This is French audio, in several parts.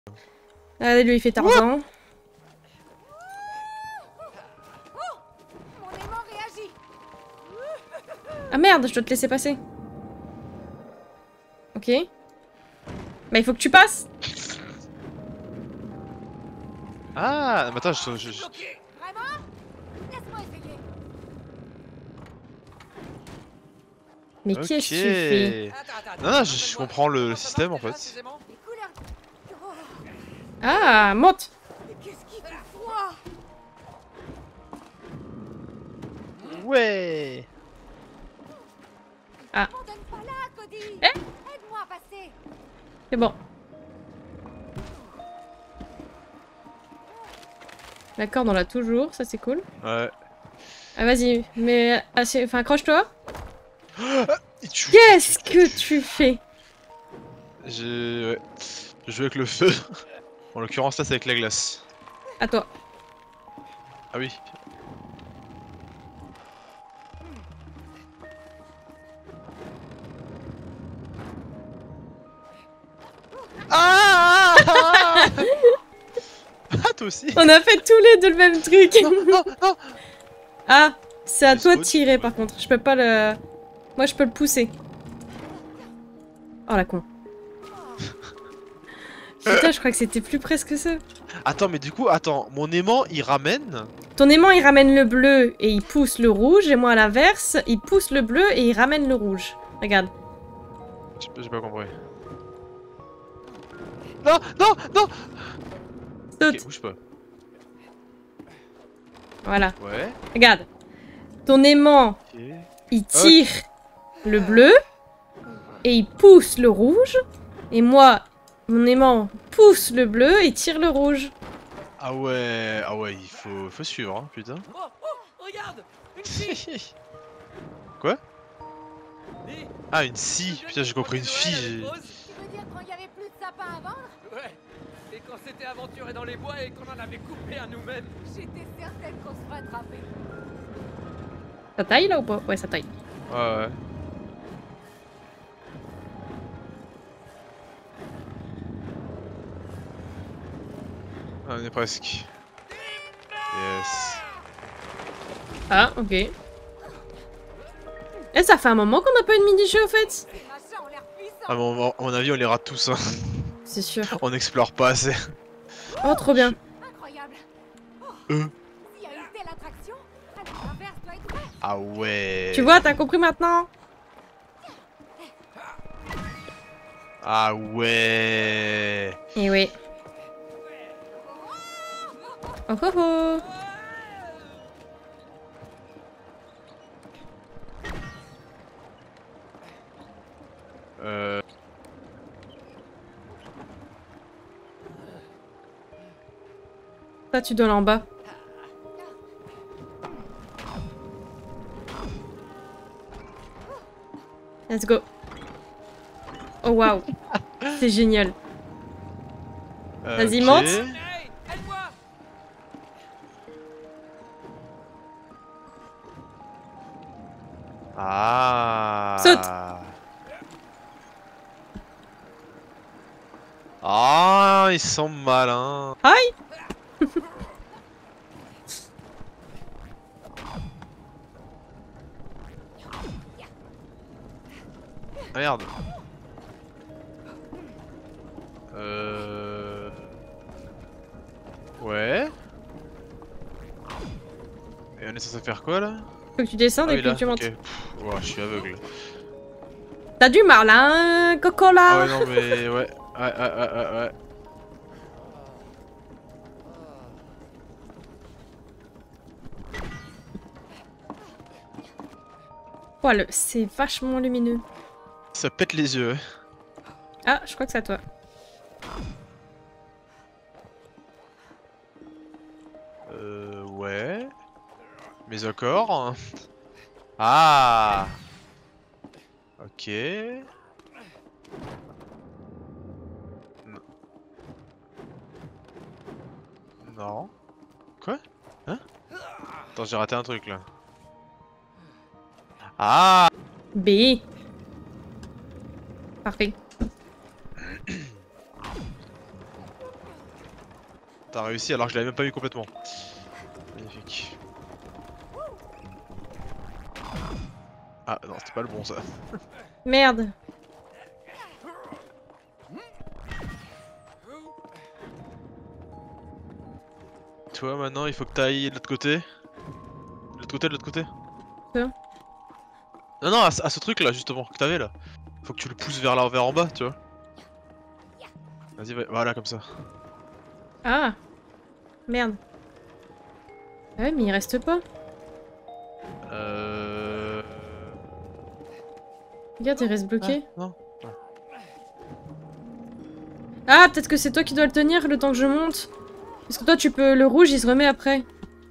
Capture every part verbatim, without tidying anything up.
Allez, lui, il fait Tarzan. Ah merde, je dois te laisser passer. Ok. Bah, il faut que tu passes. Ah, mais attends, je... je, je... Mais Ok. qu'est-ce que tu fais? Non, non, je, je comprends le, le système en fait. Ah, monte. Ouais. Ah. Eh? C'est bon. La corde, on l'a toujours, ça c'est cool. Ouais. Ah, vas-y, mais... Enfin, accroche-toi. Tu- Qu'est-ce tu- que tu fais? J'ai... Ouais. Je joue avec le feu. En l'occurrence là c'est avec la glace. À toi. Ah oui. Ah, ah, ah toi aussi. On a fait tous les deux le même truc. Non, non, non. Ah, c'est à Le toi de scotch, tirer ouais. par contre. Je peux pas le... Moi je peux le pousser. Oh la con. Putain, je crois que c'était plus presque que ça. Attends, mais du coup, attends, mon aimant il ramène. Ton aimant il ramène le bleu et il pousse le rouge. Et moi à l'inverse, il pousse le bleu et il ramène le rouge. Regarde. J'ai pas compris. Non, non, non. Saute. Ok, bouge pas. Voilà. Ouais. Regarde. Ton aimant, Ok. il tire le bleu et il pousse le rouge. Et moi, mon aimant pousse le bleu et tire le rouge. Ah ouais, ah ouais, il faut, faut suivre, hein, putain. Oh, oh, regarde, une fille. Quoi? Et Ah, une scie. Putain, j'ai compris une fille. j'ai- Tu veux dire quand il y avait plus de sapins à vendre? Ouais. Et quand c'était aventuré dans les bois et qu'on en avait coupé à nous-mêmes. J'étais certaine qu'on se ferait attraper. Ça taille là ou pas? Ouais, ça taille. Ouais, ouais. Ah, on est presque. Yes. Ah, ok. Et ça fait un moment qu'on n'a pas eu de mini-jeu au fait. Ces machins ont l'air puissants. Ah, bon, à mon avis, on les rate tous. Hein. C'est sûr. On n'explore pas assez. Oh, trop bien. Incroyable. Oh, Euh. s'il y a une telle attraction, alors l'inverse doit être vrai. Ah ouais. Tu vois, t'as compris maintenant? Ah ouais. Eh oui. Oh oh oh. Euh... Ça, tu dois aller en bas. Let's go. Oh waouh. C'est génial. Vas-y, ok. monte. Hey, aide-moi. Ah. Saute. Ah, ils sont malins. Aïe. Ah, merde. Euh... Ouais. Et on est censé faire quoi là? Faut que tu descendes Ah et oui, puis là, tu montes. ok. Pff, ouah, je suis aveugle. T'as du mal, hein, Coco là. Ah ouais, non mais ouais. Ouais, ouais, ouais, ouais, ouais. Oh, le... c'est vachement lumineux. Ça pète les yeux. Ah, je crois que c'est à toi. Euh, ouais. Mais encore. Ah. Ok. Non. Non. Quoi? Hein? Attends, j'ai raté un truc là. Ah. B. Parfait. T'as réussi alors que je l'avais même pas eu complètement. Magnifique. Ah non, c'était pas le bon ça. Merde. Toi maintenant il faut que t'ailles de l'autre côté. De l'autre côté, de l'autre côté. Quoi? Non non, à, à ce truc là justement que t'avais là. Faut que tu le pousses vers là, vers en bas, tu vois. Vas-y, va- voilà comme ça. Ah. Merde. Ah ouais, mais il reste pas. Euh... Regarde, il reste bloqué. Ah, non. Ah, peut-être que c'est toi qui dois le tenir le temps que je monte. Parce que toi, tu peux... Le rouge, il se remet après.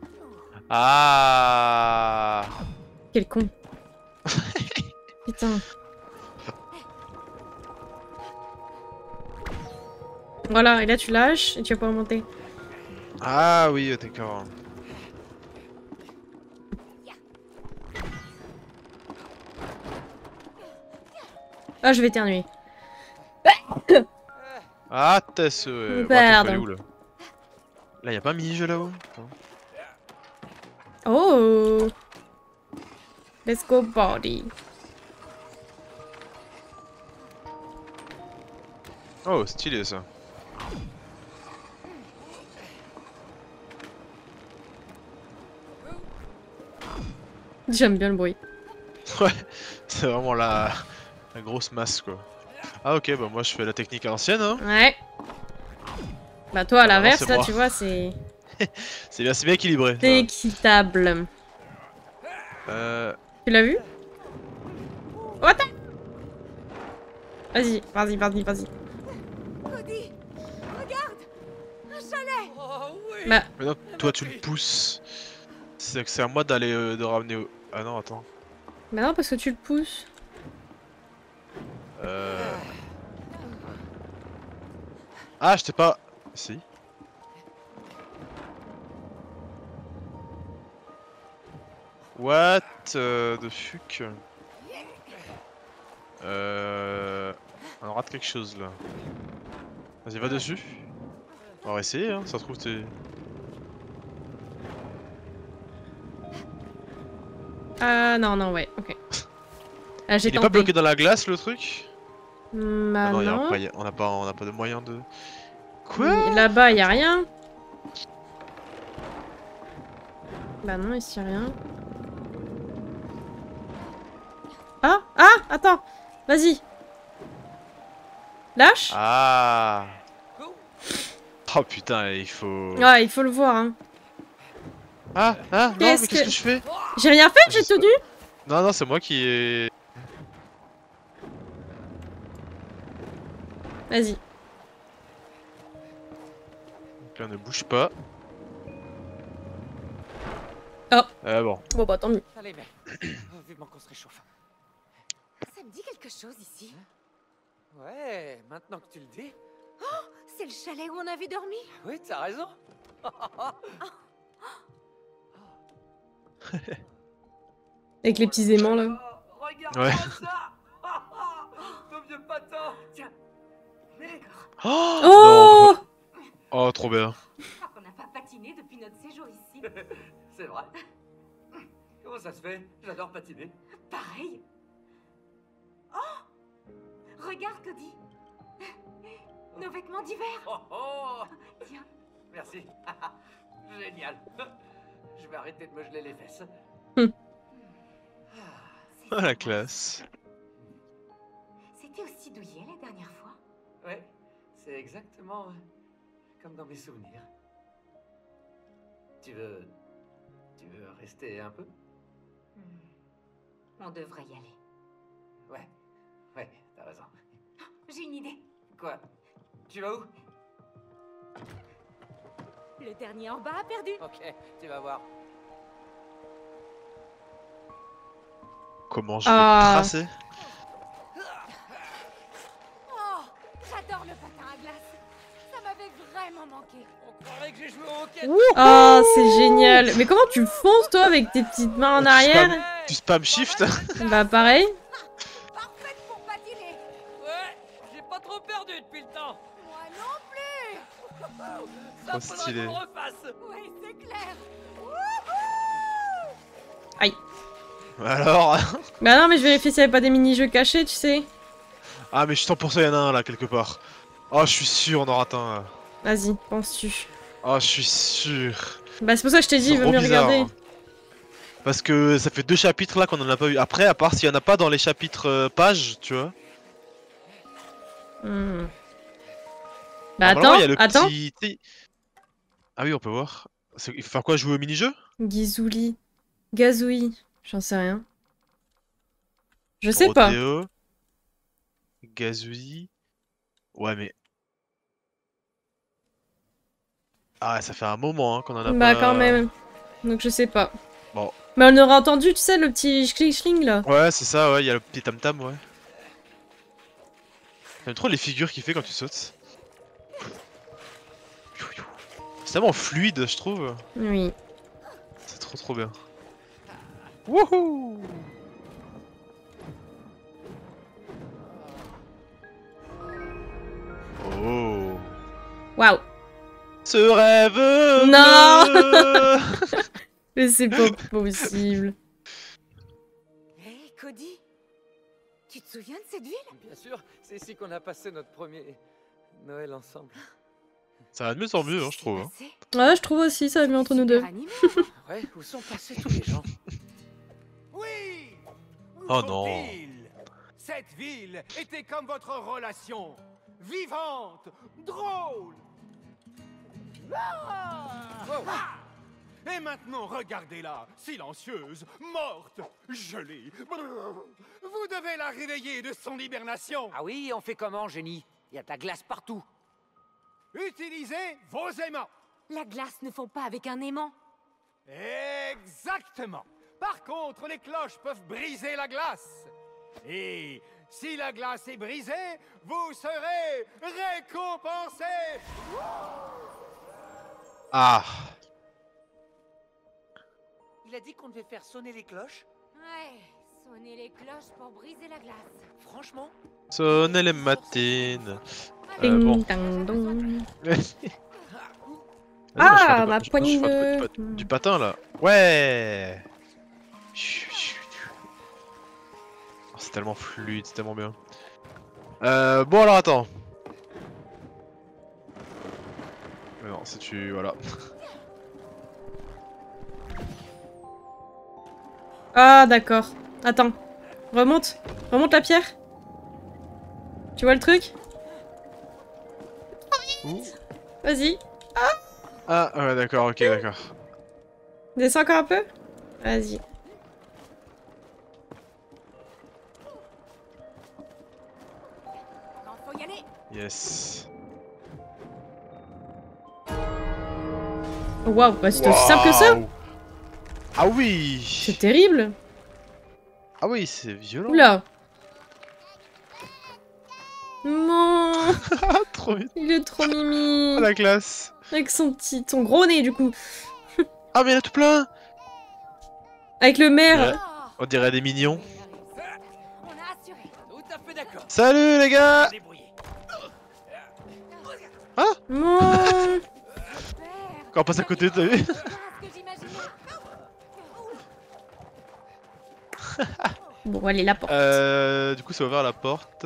Ah. Quel con. Putain. Voilà, et là tu lâches et tu vas pouvoir monter. Ah oui, d'accord. Ah, je vais éternuer. Ah, Tess, ouais. Merde. Bon, où, là Là, y'a pas un mini-jeu là-haut? Oh. Let's go body. Oh, stylé ça. J'aime bien le bruit. Ouais, c'est vraiment la... la grosse masse quoi. Ah ok, bah moi je fais la technique à l'ancienne hein. Ouais. Bah toi à Ah bah non, l'inverse, c'est là moi. tu vois, c'est... C'est bien, c'est bien équilibré. C'est équitable. Euh... Tu l'as vu? What? Vas-y, vas-y, vas-y, vas-y. Cody, regarde, un chalet. Oh oui. Bah, Mais non, toi tu le pousses. C'est que c'est à moi d'aller euh, de ramener au... Ah non, attends. bah non, parce que tu le pousses. Euh... Ah, je t'ai pas... Si. What euh, the fuck. Euh... On rate quelque chose là. Vas-y, va dessus. On va essayer, hein, ça se trouve t'es... Ah non, non, ouais, ok. Ah, j'ai Il est tenté. pas bloqué dans la glace le truc? Bah Ah non, y a non. pas, y a- on n'a pas, on a pas de moyen de... Quoi? Oui, là-bas, y a rien. Bah non, ici y a rien. Ah, ah, attends. Vas-y. Lâche. Ah. Oh putain, il faut... Ouais, il faut le voir, hein. Ah, ah, non, mais Qu'est-ce qu'est-ce que- que je fais? J'ai rien fait, j'ai Je sais tenu. Non, non, c'est moi qui ai... Vas-y. Donc là, ne bouge pas. Oh. Ah bon. Bon bah tant mieux. Allez, mais oh, vivement qu'on se réchauffe. Ça me dit quelque chose ici. Ouais, maintenant que tu le dis. C'est le chalet où on avait dormi. Oui, t'as raison. Avec les petits aimants là. Oh, regarde Ouais. ça. Ton vieux patin. Tiens. Mais... Oh, Oh. non. Oh, trop bien. Je crois qu'on n'a pas patiné depuis notre séjour ici. C'est vrai. Comment ça se fait? J'adore patiner. Pareil. Oh, regarde, Cody. Nos vêtements d'hiver. Oh oh. Tiens. Merci. Génial. Je vais arrêter de me geler les fesses. Hum. Oh, la classe. C'était aussi douillet la dernière fois. Ouais, c'est exactement euh, comme dans mes souvenirs. Tu veux... Tu veux rester un peu? Hmm. On devrait y aller. Ouais, ouais, t'as raison. J'ai une idée. Quoi? Tu vas où? Le dernier en bas a perdu. Ok, tu vas voir. Comment je vais Ah. tracer? Oh, j'adore le patin à glace. Ça m'avait vraiment manqué. On croirait que j'ai joué au hockey. Oh, c'est génial. Mais comment tu fonces toi avec tes petites mains en Tu arrière? spam, tu spam shift? Bah pareil. Parfaite pour patiner. Ouais, j'ai pas trop perdu depuis le temps. Moi non plus. Ça Trop faudrait stylé. qu'on le refasse. Oui, c'est clair. Aïe. Alors Bah non, mais je vérifie s'il y avait pas des mini-jeux cachés, tu sais. Ah mais je suis cent pour cent, il y en a un là quelque part. Oh, je suis sûr, on en rate un. là. Vas-y, penses-tu? Oh, je suis sûr. Bah c'est pour ça que je t'ai dit, C'est il vaut trop mieux bizarre, regarder. hein. Parce que ça fait deux chapitres là qu'on en a pas eu. Après, à part s'il y en a pas dans les chapitres euh, pages, tu vois. Hmm. Bah Normalement, attends, il y a le attends. petit... tu sais- Ah oui, on peut voir. C'est- Il faut faire quoi, jouer au mini-jeu? Gizouli. Gazouille. J'en sais rien. Je sais pas. Rodéo. Gazouille. Ouais, mais... Ah, ça fait un moment hein, qu'on en a Bah pas... quand même. Donc je sais pas. Bon. Mais on aura entendu, tu sais, le petit schling là. Ouais, c'est ça, ouais, il y a le petit tam-tam, ouais. J'aime trop les figures qu'il fait quand tu sautes. C'est tellement fluide, je trouve. Oui. C'est trop trop bien. Wouhou! Oh! Waouh. Ce rêve! Non. bleu. Mais c'est pas possible. Hé, Cody, tu te souviens de cette ville? Bien sûr, c'est ici qu'on a passé notre premier Noël ensemble. Ça va de mieux en mieux, hein, je trouve. hein. Ouais, je trouve aussi, ça va mieux entre nous deux. Ouais, où sont passés tous les gens? Oui! Où Oh non. sont-ils? Cette ville était comme votre relation. Vivante, drôle. Ah! Ah! Et maintenant, regardez-la, silencieuse, morte, gelée. Brrr. Vous devez la réveiller de son hibernation. Ah oui, on fait comment, génie? Il y a de la glace partout. Utilisez vos aimants. La glace ne fond pas avec un aimant. Exactement. Par contre, les cloches peuvent briser la glace. Et si la glace est brisée, vous serez récompensé. Ah! Il a dit qu'on devait faire sonner les cloches? Ouais, sonnez les cloches pour briser la glace. Franchement? Sonnez les matines. Euh, Ding bon. dang dong. Vas-y, Ah, moi, je fais un peu- ma je- je poignée fais un peu de- du, pat- du patin là. Ouais. Oh, c'est tellement fluide, c'est tellement bien. Euh, bon alors attends. Mais non, si tu... Voilà. Ah, d'accord. Attends. Remonte. Remonte la pierre. Tu vois le truc? Vas-y. Ah ouais d'accord, ok d'accord. Descends encore un peu. Vas-y. Non, faut y aller. Yes. Waouh, bah c'est aussi simple que ça. Waouh. Ah oui. C'est terrible. Ah oui, c'est violent. Oula. Non. Trop vite. Il est trop mimi. Ah, la classe. Avec son petit, son gros nez du coup. Ah mais il y en a tout plein. Avec le maire. Ouais. On dirait des mignons. On a assuré. Tout à fait d'accord. Salut les gars. Débrouillé. Non. Quand on passe à côté, t'as vu? C'est pas ce que j'imaginais. Bon, allez, la porte. Euh, du coup, ça a ouvert la porte.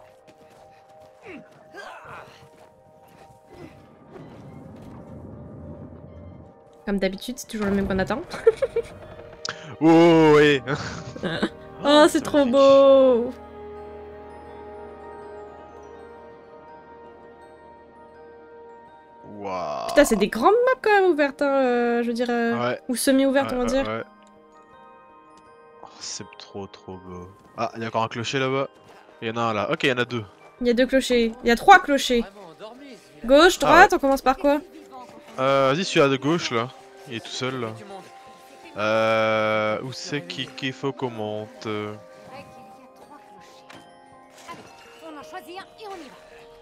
Comme d'habitude, c'est toujours le même qu'on attend. Oh, ouais. Oh, c'est trop beau. Waouh. Putain, c'est des grandes maps quand même ouvertes, hein, euh, je veux dire. euh, Ouais. Ou semi-ouvertes, on va Ouais, dire. ouais, ouais. Oh, c'est trop trop beau. Ah, il y a encore un clocher là-bas. Il y en a un là. Ok, il y en a deux. Il y a deux clochers. Il y a trois clochers. Vraiment endormi, ce village. Gauche, droite, on commence par quoi? Euh, vas-y, celui-là de gauche là. Il est tout seul là. Du monde. Euh, où c'est qui- qu'il faut qu'on monte? C'est vrai qu'il y a trois clochers. Allez, on en choisit un et on y va.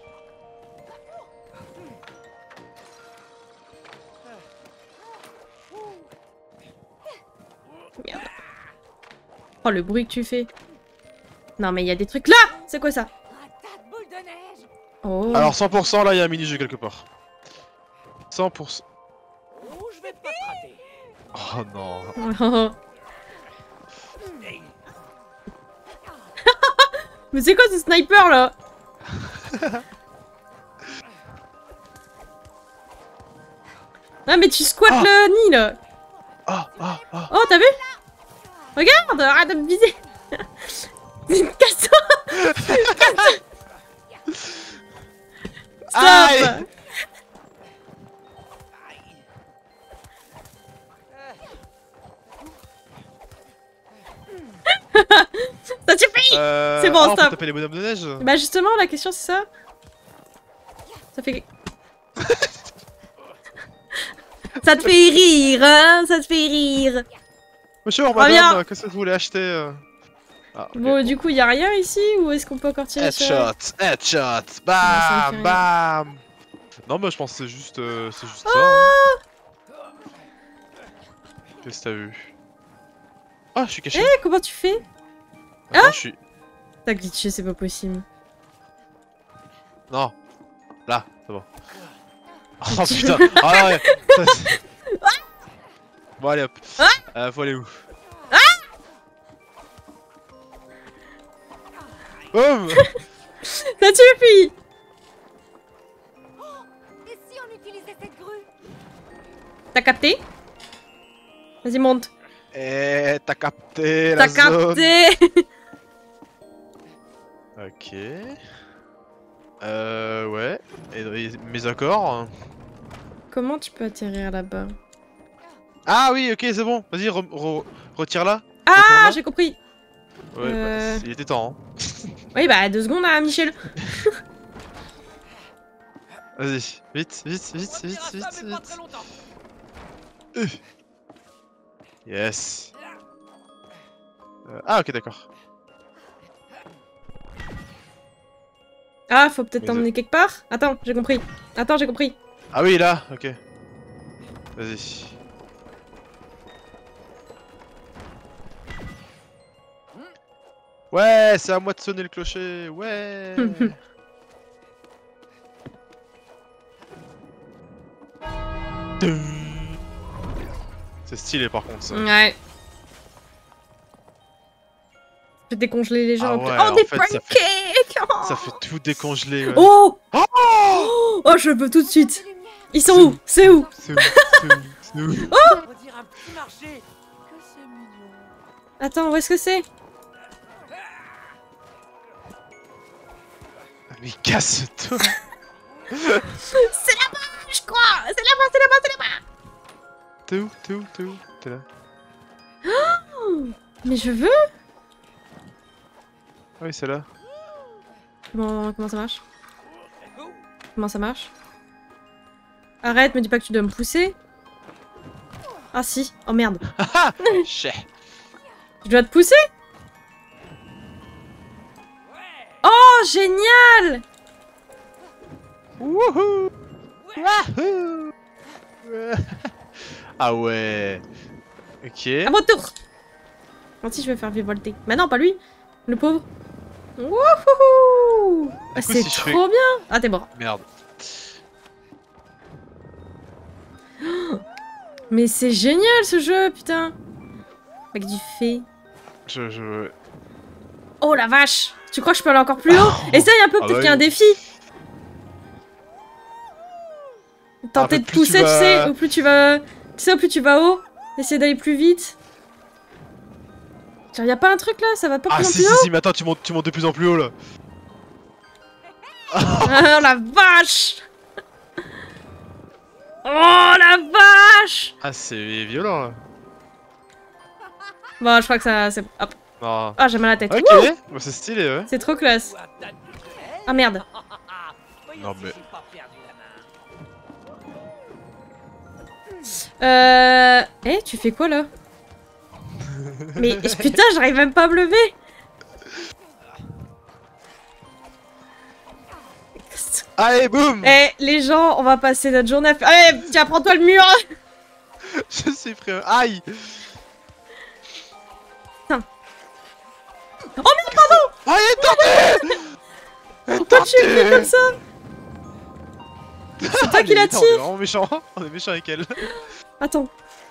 Merde. Oh, le bruit que tu fais. Non, mais il y a des trucs là. C'est quoi ça? Un tas de boules de neige. Oh. Alors cent pour cent là, il y a un mini-jeu quelque part. cent pour cent. Oh, je vais pas te rater. Oh non. Mais c'est quoi ce sniper là? Ah mais tu squattes Ah. le nid là. Ah, ah, ah. Oh t'as vu? Regarde, arrête de me viser. Casse-toi. Casse-toi. Aïe. Stop. Ça suffit. Euh... C'est bon, ah, on peut stop. taper les bonhommes de neige. Bah justement la question c'est ça. Ça fait... Ça te fait rire, hein? Ça te fait rire. Monsieur, Reviens. madame, qu'est-ce que vous voulez acheter euh ah, ok. Bon, du coup, y a rien ici ou est-ce qu'on peut encore tirer sur... Headshot, headshot, Non, ça me bam, fait rien. bam. Non, bah je pense que c'est juste, euh, c'est juste ça. Ah. Hein. Qu'est-ce que t'as vu? Ah, je suis caché. Eh, comment tu fais? Attends, je suis. T'as glitché, c'est pas possible. Non. Là, c'est bon. Oh putain. Ah ouais. Bon allez hop. Ah. Euh, faut aller où? Ah. Boum. Ça suffit. Et si on utilisait cette grue? T'as capté? Vas-y, monte. Eh, t'as capté la T'as zone. capté. Ok. Euh, ouais. Et, et mes accords. Comment tu peux atterrir là-bas? Ah oui, ok, c'est bon. Vas-y, re re retire-la. Ah, Retourne-la. j'ai compris. Ouais, Euh. bah, il était temps. Hein. Oui, bah deux secondes, hein, Michel. Vas-y, vite, vite, vite, On vite, retirera vite, ça, mais pas vite. très longtemps. Euh. Yes. Euh, ah, ok, d'accord. Ah, faut peut-être Mais t'emmener quelque part. Attends, j'ai compris. Attends, j'ai compris. Ah oui, là, ok. Vas-y. Ouais, c'est à moi de sonner le clocher. Ouais. C'est stylé par contre ça. Ouais. Je vais décongeler les gens. Ah un peu. ouais, Oh, en des fait, ça pancakes. Oh. Ça fait tout décongeler. Ouais. Oh. Oh, Oh, oh, je veux tout de suite. Des lumières. Ils sont où? C'est où? c'est où? C'est où? C'est où? On dirait un petit marché. Que c'est mignon. Attends, où est-ce que c'est? Mais casse-toi. C'est là-bas, je crois. C'est là-bas, c'est là-bas, c'est là-bas. T'es où? T'es où? T'es où? T'es là? Mais je veux. Ah oui, c'est là. Comment, comment ça marche? Comment ça marche? Arrête, me dis pas que tu dois me pousser. Ah si. Oh merde. Chais. Je dois te pousser? Oh, génial! Wouhou! Wahoo! Ah ouais. Ok. À mon tour! Gentil, je vais faire vivolter. Mais non, pas lui. Le pauvre. Wouhou! Ah, coup, c'est si je trop fais- bien! Ah, t'es mort. Merde. Mais c'est génial ce jeu, putain! Avec du fait. Je, je... Oh la vache! Tu crois que je peux aller encore plus haut? Essaye un peu, Ah peut-être bah qu'il y a un oui. défi! Tenter Ah, de plus tu pousser, tu, vas- sais, au plus tu vas... Tu sais, au plus tu vas haut, essayer d'aller plus vite. Genre, y a pas un truc là? Ça va pas Ah plus en si plus si haut? si, mais attends, tu montes, tu montes de plus en plus haut là. Oh la vache! Oh la vache! Ah c'est violent là. Bon, je crois que ça... c'est- Hop. Non. Ah, j'ai mal à la tête. Ok, Wouh, bah, c'est stylé ouais. c'est trop classe. Ou un tas de bouteilles. Ah merde. Voyons Non, si mais- j'ai pas perdu la main. Euh... Eh, tu fais quoi là? Mais putain, j'arrive même pas à me lever. Allez boum. Eh, les gens, on va passer notre journée à faire... Allez, tiens, prends-toi le mur. Je suis pris un... Aïe. Oh merde, pardon! Aïe, tenté. Pourquoi tu es fait comme ça? C'est toi qui la Putain, On est tire. vraiment méchant. On est méchant avec elle. Attends.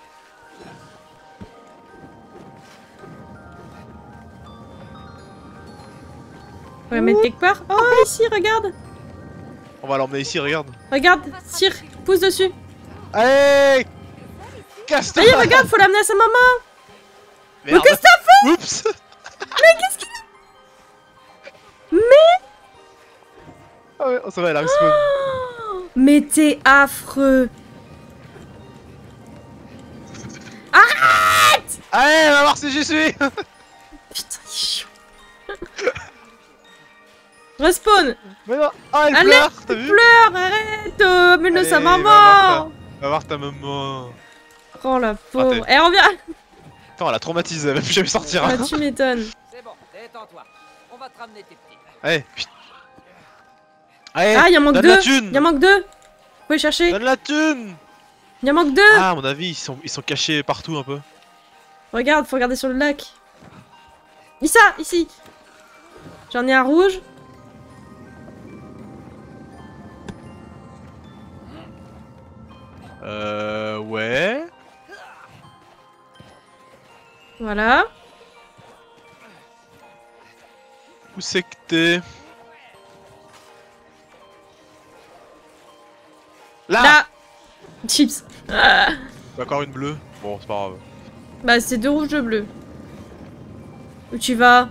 Faut la mettre quelque part. Oh, ici, regarde. On va l'emmener ici, regarde. Regarde, tire, pousse dessus. Allez, casse-toi. Allez, regarde, faut l'amener à sa maman. Merde. qu'est-ce que t'as fait? Oups. Mais qu'est-ce qu'il a? Mais Ah ouais, oh, ça va, elle a respawn. oh, mais t'es affreux. Arrête. Allez, on va voir si j'y suis. Putain, il est chiant. Respawn. Mais non. Ah, elle Allez, pleure, t'as vu? Pleure, arrête. euh, Mets-le Allez, sa va voir maman. ta- Va voir ta maman. Oh la pauvre. Raté. Elle revient. Attends, elle a traumatisé, elle va plus jamais sortir. Ah, tu m'étonnes. C'est bon, détends-toi. On va te ramener tes petits. Allez, putain. Allez, Ah, il en manque donne deux. la thune. Il en manque deux. Vous pouvez chercher. Donne la thune. Il en manque deux. Ah, à mon avis, ils sont, ils sont cachés partout un peu. Regarde, faut regarder sur le lac. Ici, ici. J'en ai un rouge. Euh, ouais. Voilà. Où c'est que t'es? Là, Là. Chips. Ah. Encore une bleue. Bon, c'est pas grave. Bah, c'est deux rouges, deux bleus. Où tu vas?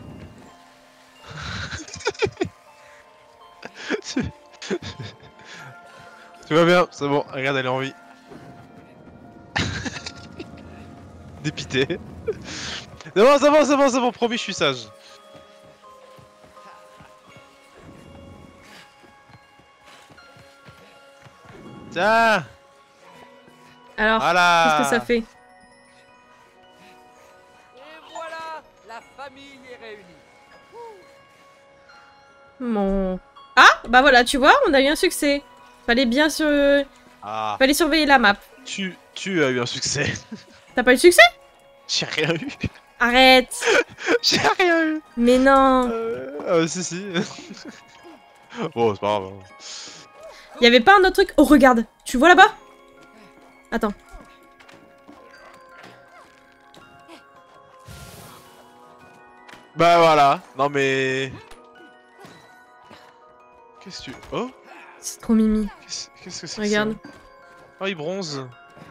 Tout va bien, c'est bon. Regarde, elle est en vie. Dépité. C'est bon, c'est bon, c'est bon, c'est bon. Promis, je suis sage. Tiens. Alors, Voilà. qu'est-ce que ça fait? Et voilà, la famille est réunie. Mon... Ah, bah voilà, tu vois, on a eu un succès. Fallait bien sur... Ah, Fallait surveiller la map. tu, tu as eu un succès. T'as pas eu de succès? J'ai rien eu. Arrête. J'ai rien eu. Mais non. Euh, ah, si, si. Bon, c'est pas grave. hein. Y avait pas un autre truc? Oh, regarde. Tu vois là-bas? Attends. Bah voilà. Non mais. Qu'est-ce que tu. Oh? C'est trop mimi. Qu'est-ce qu'est-ce que c'est que Regarde. ça? Oh, il bronze.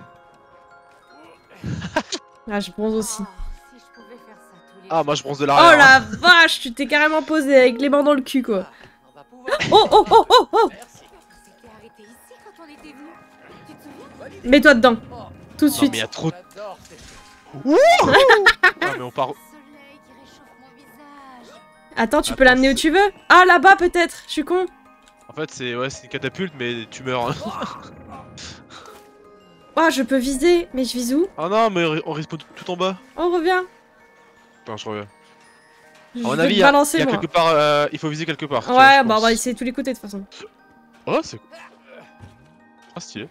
Ah, je bronze aussi. Oh, si je pouvais faire ça tous les Ah, jours. moi je bronze de Oh l'arrière. la vache, tu t'es carrément posé avec les mains dans le cul, quoi. On va pouvoir. Oh, oh, oh, oh, oh. Merci. On s'était arrêté ici quand on était venus. Tu te souviens? Mets-toi dedans. Oh, Tout de Non, suite. mais il y a trop de. j'adore ces choses. Ah, mais on part. Le soleil qui réchauffe mon visage. Attends, tu Attends, peux l'amener où c'est- tu veux. Ah, là-bas, peut-être. Je suis con. En fait, c'est ouais, c'est une catapulte, mais tu meurs. hein. Oh, je peux viser. Mais je vise où? Oh non, mais on respawn tout, tout en bas. Oh, reviens. Attends, je reviens. Je À mon vais avis, te il y a, balancer, il y a moi. quelque part. euh, il faut viser quelque part. tu vois, Ouais, je bah on pense. va essayer de tous les côtés, de toute façon. Oh, c'est. Ah, stylé.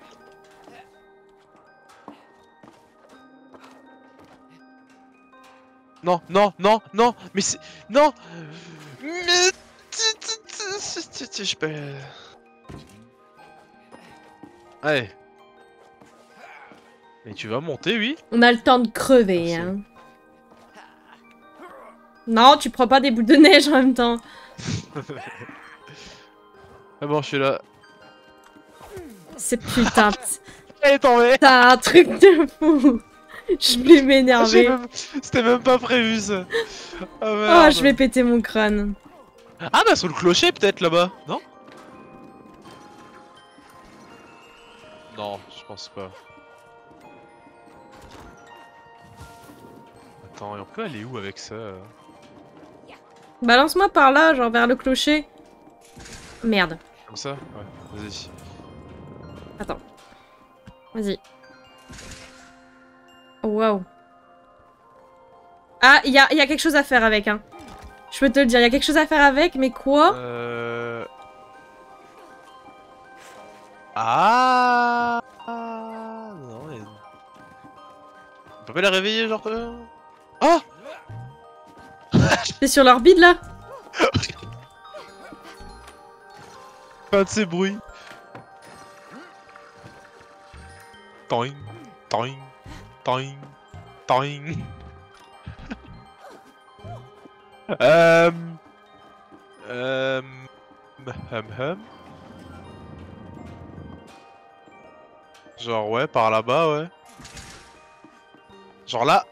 Non, non, non, non, mais c'est. Non! Mais. Je peux. Allez. Mais tu vas monter, oui? On a le temps de crever, Merci. hein. Non, tu prends pas des boules de neige en même temps. Ah bon, je suis là. C'est putain. Elle est tombée! T'as un truc de fou. Je vais J'ai m'énerver. même- C'était même pas prévu ça! Ah, Oh, merde. je vais péter mon crâne. Ah bah sur le clocher peut-être là-bas, non? Non, je pense pas. Attends, et on peut aller où avec ça? euh Balance-moi par là, genre vers le clocher. Merde. Comme ça? Ouais, vas-y. Attends. Vas-y. Oh, waouh. Ah, il y a, y a quelque chose à faire avec, hein. Je peux te le dire, il y a quelque chose à faire avec, mais quoi? Euh... Ah non, mais... On peut pas les réveiller genre... euh Oh T'es sur l'orbite, là? Pas de ces bruits. Toing, toing, toing, toing. Euh... Euh... Hum hum. Genre ouais, par là-bas, ouais. Genre là.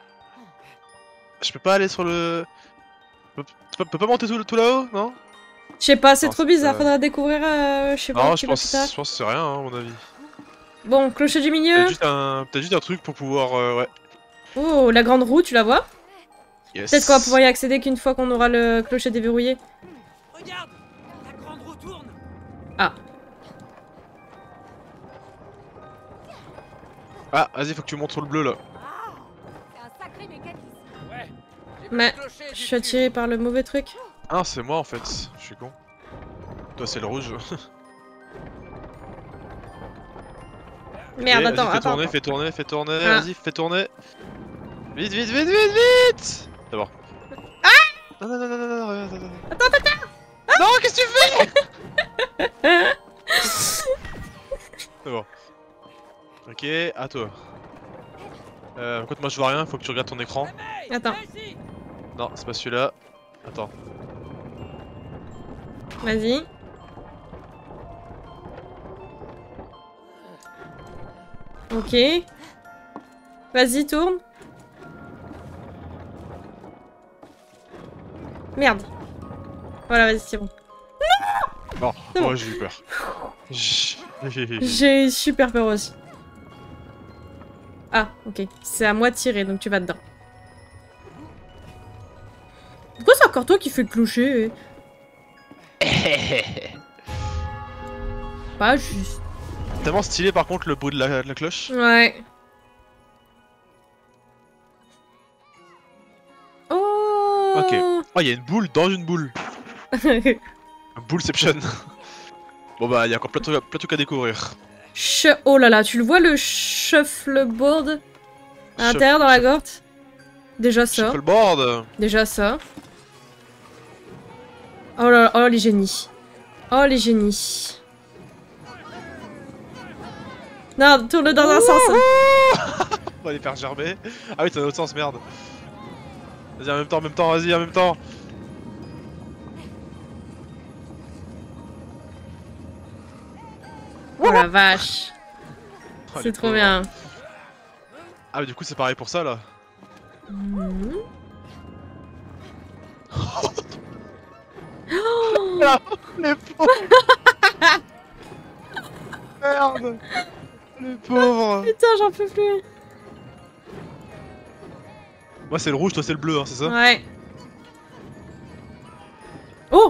Je peux pas aller sur le... Je peux, je peux pas monter tout, tout là-haut, non? Je sais pas, c'est Non, trop c'est bizarre, pas- faudra découvrir, euh, je sais pas, Non, qui je va pense, plus tard. je pense que c'est rien, hein, à mon avis. Bon, clocher du milieu. Peut-être juste, un... peut juste un truc pour pouvoir... Euh, ouais. Oh, la grande roue, tu la vois? Yes. Peut-être qu'on va pouvoir y accéder qu'une fois qu'on aura le clocher déverrouillé. Regarde, la grande roue tourne. Ah. Ah, vas-y, faut que tu montes sur le bleu, là. Ah, c'est un sacré mécanisme. Ouais. j'ai vu Mais le clocher je du suis dessus. attirée par le mauvais truc. Ah, c'est moi, en fait. Je suis con. Toi, c'est le rouge. Merde, Ok, attends, vas-y, fais attends. tourner, fais tourner, fais tourner, Ah. vas-y, fais tourner. Vite, vite, vite, vite, vite. C'est bon. Ah Non, non, non, non, non, non, regarde, attends, attends. Attends, attends, Non, qu'est-ce que tu fais? C'est bon. Ok, à toi. Euh, écoute, moi je vois rien, faut que tu regardes ton écran. Hey, Attends. viens ici. Non, c'est pas celui-là. Attends. Vas-y. Ok. Vas-y, tourne. Merde. Voilà, vas-y, c'est bon. Bon, C'est bon. moi j'ai eu peur. J'ai- J'ai super peur aussi. Ah, ok. C'est à moi de tirer, donc tu vas dedans. Pourquoi c'est encore toi qui fais le clocher? Pas juste. Tellement stylé par contre le bruit de la, de la cloche. Ouais. Oh. Ok. Oh, il y a une boule dans une boule. Un Bullception. Bon bah, il y a encore plein de trucs à- plein de trucs à découvrir. Che- Oh là là, tu le vois le shuffleboard à Shuff- l'intérieur dans la shuff- gorte? Déjà ça. Shuffleboard. Déjà ça. Oh là là, oh les génies. Oh les génies. Non, tourne dans un sens. On va les faire gerber. Ah oui, c'est dans l'autre sens, merde. Vas-y, en même temps, en même temps, vas-y, en même temps. Oh la vache. Oh, les C'est trop pauvres. bien. Ah, mais du coup, c'est pareil pour ça là. Mhm. Les pauvres. Merde. Les pauvres. Putain, j'en peux plus. Moi, c'est le rouge, toi, c'est le bleu, hein, c'est ça? Ouais. Oh.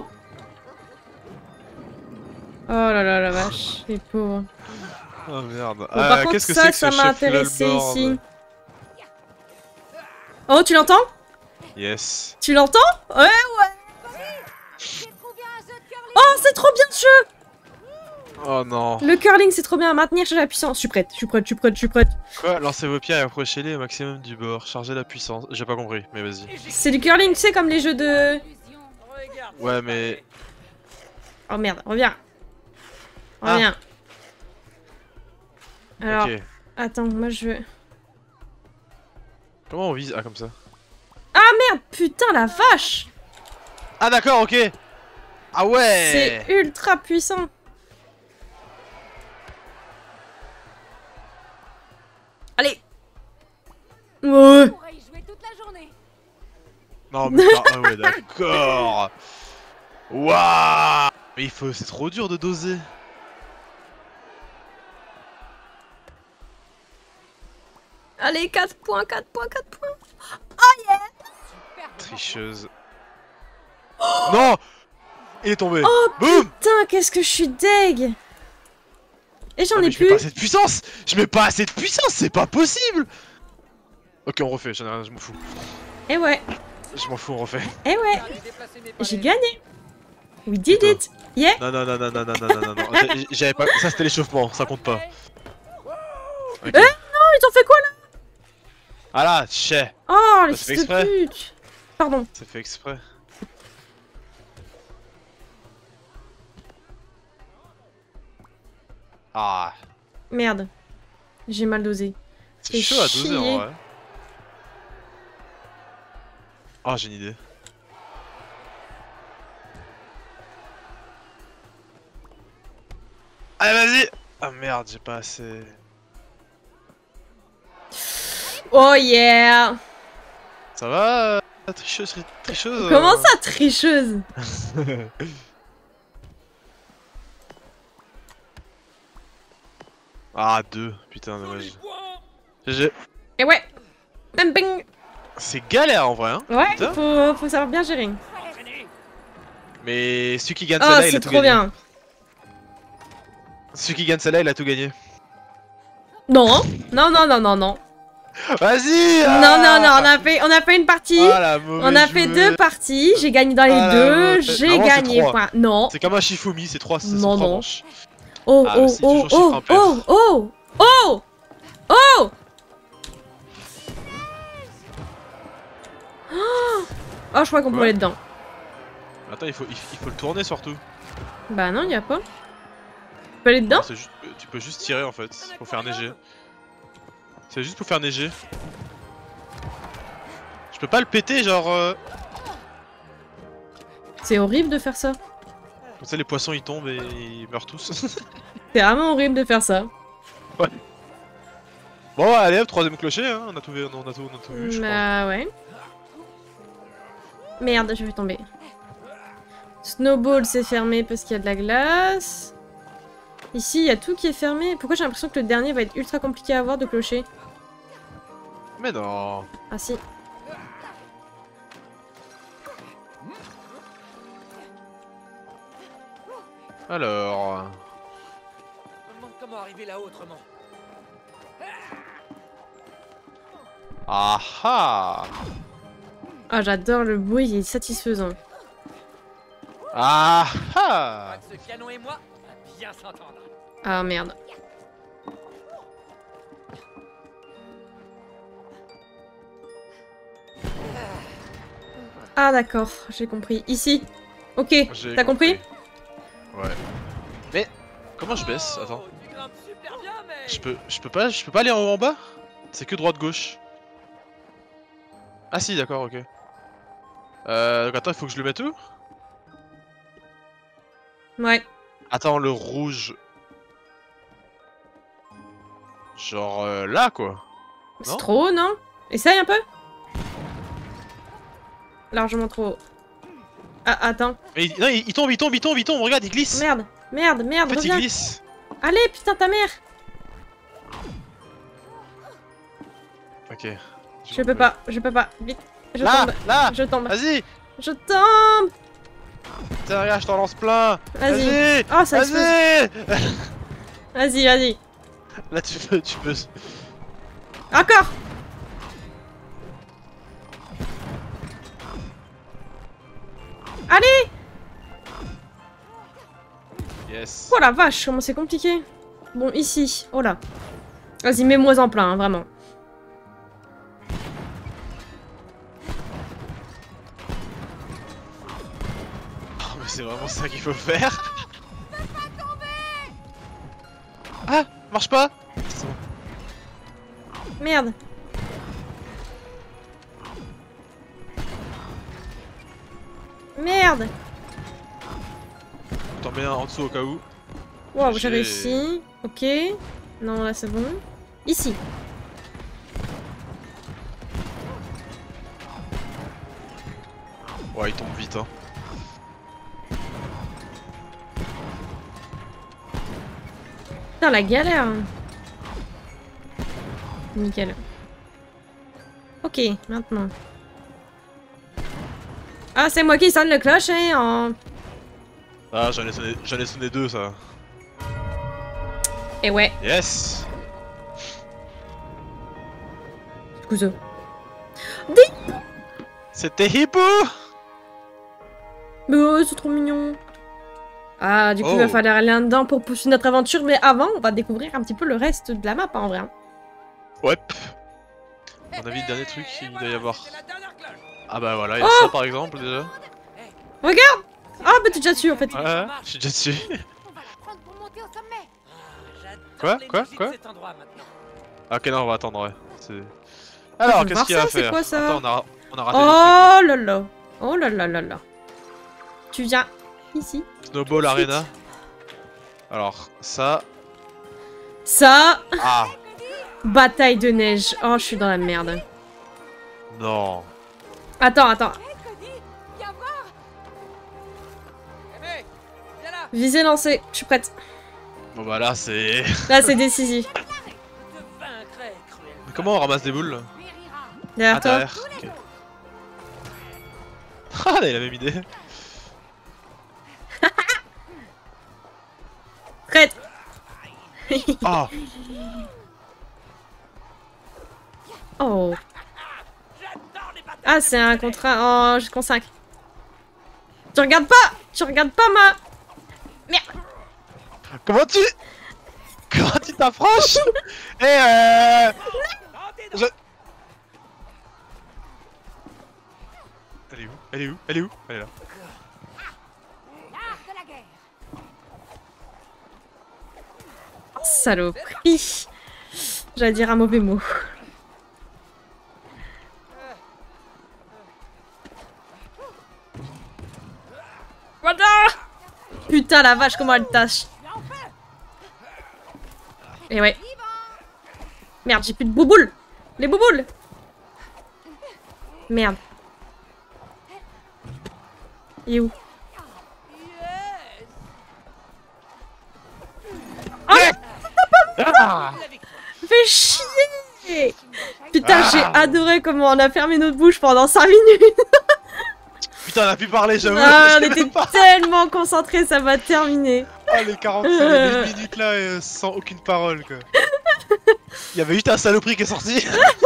Oh là là la vache, les pauvres. Oh merde. Bon, Ah, par contre, qu'est-ce que ça, c'est que ça ce m'a intéressé shuffleboard? ici. Oh, tu l'entends? Yes. Tu l'entends? Ouais, ouais. J'ai trouvé un jeu de curling. Oh, c'est trop bien ce jeu! Oh non. Le curling, c'est trop bien à maintenir, charger la puissance. Je suis prête, je suis prête, je suis prête, je suis prête. Quoi? Lancez vos pierres et approchez-les au maximum du bord. Chargez la puissance. J'ai pas compris, mais vas-y. C'est du curling, tu sais, comme les jeux de... Illusion. Regarde. Ouais, mais. Oh merde, reviens. Ah. Reviens. Alors, Ok. attends, moi je veux... Comment on vise? Ah, comme ça. Ah merde, putain, la vache! Ah, d'accord, ok. Ah ouais. C'est ultra puissant. Allez. Ouais. On pourrait y jouer toute la journée. Non, mais pas... Ah ouais, d'accord. Waouh. Mais il faut... C'est trop dur de doser. Allez, quatre points, quatre points, quatre points. Super. Tricheuse. Non. Il est tombé. Oh, Boum. Putain, qu'est-ce que je suis deg. Et j'en Ah, ai mais je mets plus. pas assez de puissance. Je mets pas assez de puissance, c'est pas possible. Ok, on refait, j'en ai rien, je m'en fous. Eh ouais, Je m'en fous, on refait. eh ouais. J'ai déplacé mes J'ai palais. gagné. We did Putain. it. Yeah. Non, non, non, non, non, non, non, non, non, non. J'ai- J'avais pas... Ça, c'était l'échauffement, ça compte pas. Ok. Eh Oh, ils ont fait quoi là? Ah là, chais. Oh, les Ça fait fils de exprès. pute. Pardon. C'est fait exprès. Ah. Merde. J'ai mal dosé. C'est Fais chaud à doser en chier. vrai. Ah, j'ai une idée. Allez, vas-y! Ah merde, j'ai pas assez. Oh yeah! Ça va, euh, la tricheuse, tricheuse euh Comment ça, tricheuse? Ah, deux, putain, dommage. G G. Et ouais! Bing bing! C'est galère en vrai, hein? Ouais, Putain. faut, faut savoir bien gérer. Mais celui qui gagne Oh, celle-là, il c'est a tout trop gagné. bien! Celui qui gagne celle-là, il a tout gagné. Non! Non, non, non, non, non! Vas-y! Non, non, non, on a fait, on a fait une partie! Ah, la On a fait mauvaise deux joueuse. parties, j'ai gagné dans les Ah, la deux, mauvaise- j'ai Normalement, c'est gagné, trois. point. Non! C'est comme un Shifumi, c'est trois, c'est Non, trois non. manches. Oh, Ah, oh, c'est oh, toujours chiffre oh, impair. oh, oh, oh, oh, oh, je crois qu'on peut Quoi aller dedans. Attends, il faut, il, il faut le tourner surtout. Bah non, y a pas. Tu peux aller dedans? Non, c'est juste, tu peux juste tirer en fait, pour faire neiger. C'est juste pour faire neiger. Je peux pas le péter, genre. Euh... C'est horrible de faire ça. Comme ça, les poissons ils tombent et ils meurent tous. C'est vraiment horrible de faire ça. Bon, allez hop, troisième clocher, hein. on, a tout vu, on, a tout, on a tout vu, je crois. Bah ouais. Merde, je vais tomber. Snowball, c'est fermé parce qu'il y a de la glace. Ici, il y a tout qui est fermé. Pourquoi j'ai l'impression que le dernier va être ultra compliqué à avoir de clocher? Mais non. Ah si. Alors. Je me demande comment arriver là autrement. Ah ah. Ah, j'adore le bruit, il est satisfaisant. Ah ah. Ce canon et moi, on va bien s'entendre. Ah merde. Ah d'accord, j'ai compris. Ici. Ok, J'ai t'as compris? Ouais. Mais comment je baisse? Attends. Oh, tu grimpes super bien, mais... Je peux, je peux pas, je peux pas aller en haut en bas? C'est que droite gauche. Ah si, d'accord, ok. Euh, donc attends, il faut que je le mette où? Ouais. Attends, le rouge. Genre euh, là quoi. C'est Non trop haut, non? Essaye un peu. Largement trop haut. Ah, attends. Mais il, non, il, il tombe, il tombe, il tombe, il tombe, regarde, il glisse. Merde, merde, merde, En fait, il reviens. glisse. Allez, putain, ta mère. Ok. Je peux pas, je peux pas. Vite. Je Là, tombe. là. Je tombe. Vas-y. Je tombe. Tiens, regarde, je t'en lance plein. Vas-y. Vas-y. Oh, ça explose. Vas-y. Vas-y, vas-y. Là, tu peux, tu peux. Encore. Allez. Yes. Oh la vache, comment c'est compliqué. Bon, ici. Oh là. Vas-y, mets-moi en plein, hein, vraiment. Oh, mais c'est vraiment ça qu'il faut faire. Ah, marche pas. C'est bon. Merde. Merde. T'en mets un en dessous au cas où. Wow, j'ai J'ai- réussi. Ok. Non, là c'est bon. Ici. Ouais, il tombe vite, hein. Putain, la galère. Nickel. Ok, maintenant. Ah, c'est moi qui sonne le clocher en... Ah, j'en ai sonné, j'en ai sonné deux, ça. Et ouais, Yes. cousin. C'était Hippo. Mais oh, c'est trop mignon. Ah, du coup, il va Oh. falloir aller là-dedans pour poursuivre notre aventure. Mais avant, on va découvrir un petit peu le reste de la map, en vrai. Ouais. À mon avis, le dernier truc, il doit y avoir. C'est la dernière cloche. Ah bah voilà, il y a Oh. ça par exemple déjà. Regarde. Ah, bah t'es déjà dessus, en fait. Ouais, je suis déjà dessus. On va le prendre pour monter au sommet. Ah, j'adore Quoi, les quoi, musiques quoi de cet endroit maintenant. Ok, non, on va attendre, ouais. C'est- Alors, veux qu'est-ce voir qu'il y a ça, à c'est faire? quoi, ça? Attends, on a, on a raté des trucs, Oh là là. Oh là là là là. Tu viens ici. là. Snowball Arena. Alors, ça... Ça. Ah, Bataille de neige. Oh, je suis dans la merde. non. Attends, attends. Hé, Cody, viens voir. Aimé, viens là. Visée lancée. Je suis prête. Bon bah là, c'est... Là, c'est décisif. Je te vaincrai, cruel. Mais comment on ramasse des boules là? Lui rira. Derrière Ah, toi. derrière. Ok. Ah, il a la même idée. Prête. Ah, Oh. J'adore les batailles. Ah, c'est un contrat en jusqu'en cinq. Tu regardes pas. Tu regardes pas ma... comment tu... Comment tu t'approches? Eh euh... Je... Elle est où? Elle est où? Elle est où? Elle est là. L'art de la guerre. Saloperie. J'allais dire un mauvais mot. Voilà. Putain, la vache, comment elle tâche. Et ouais. Merde, j'ai plus de bouboules. Les bouboules. Merde. Il est où? Ah, Fais chier. Putain, j'ai adoré comment on a fermé notre bouche pendant cinq minutes. putain, on a pu parler, j'avoue. Ah, on je sais était même pas. tellement concentrés, ça va terminer. Ah, les quarante-cinq les minutes là, euh, sans aucune parole quoi. Il y avait juste un saloperie qui est sorti.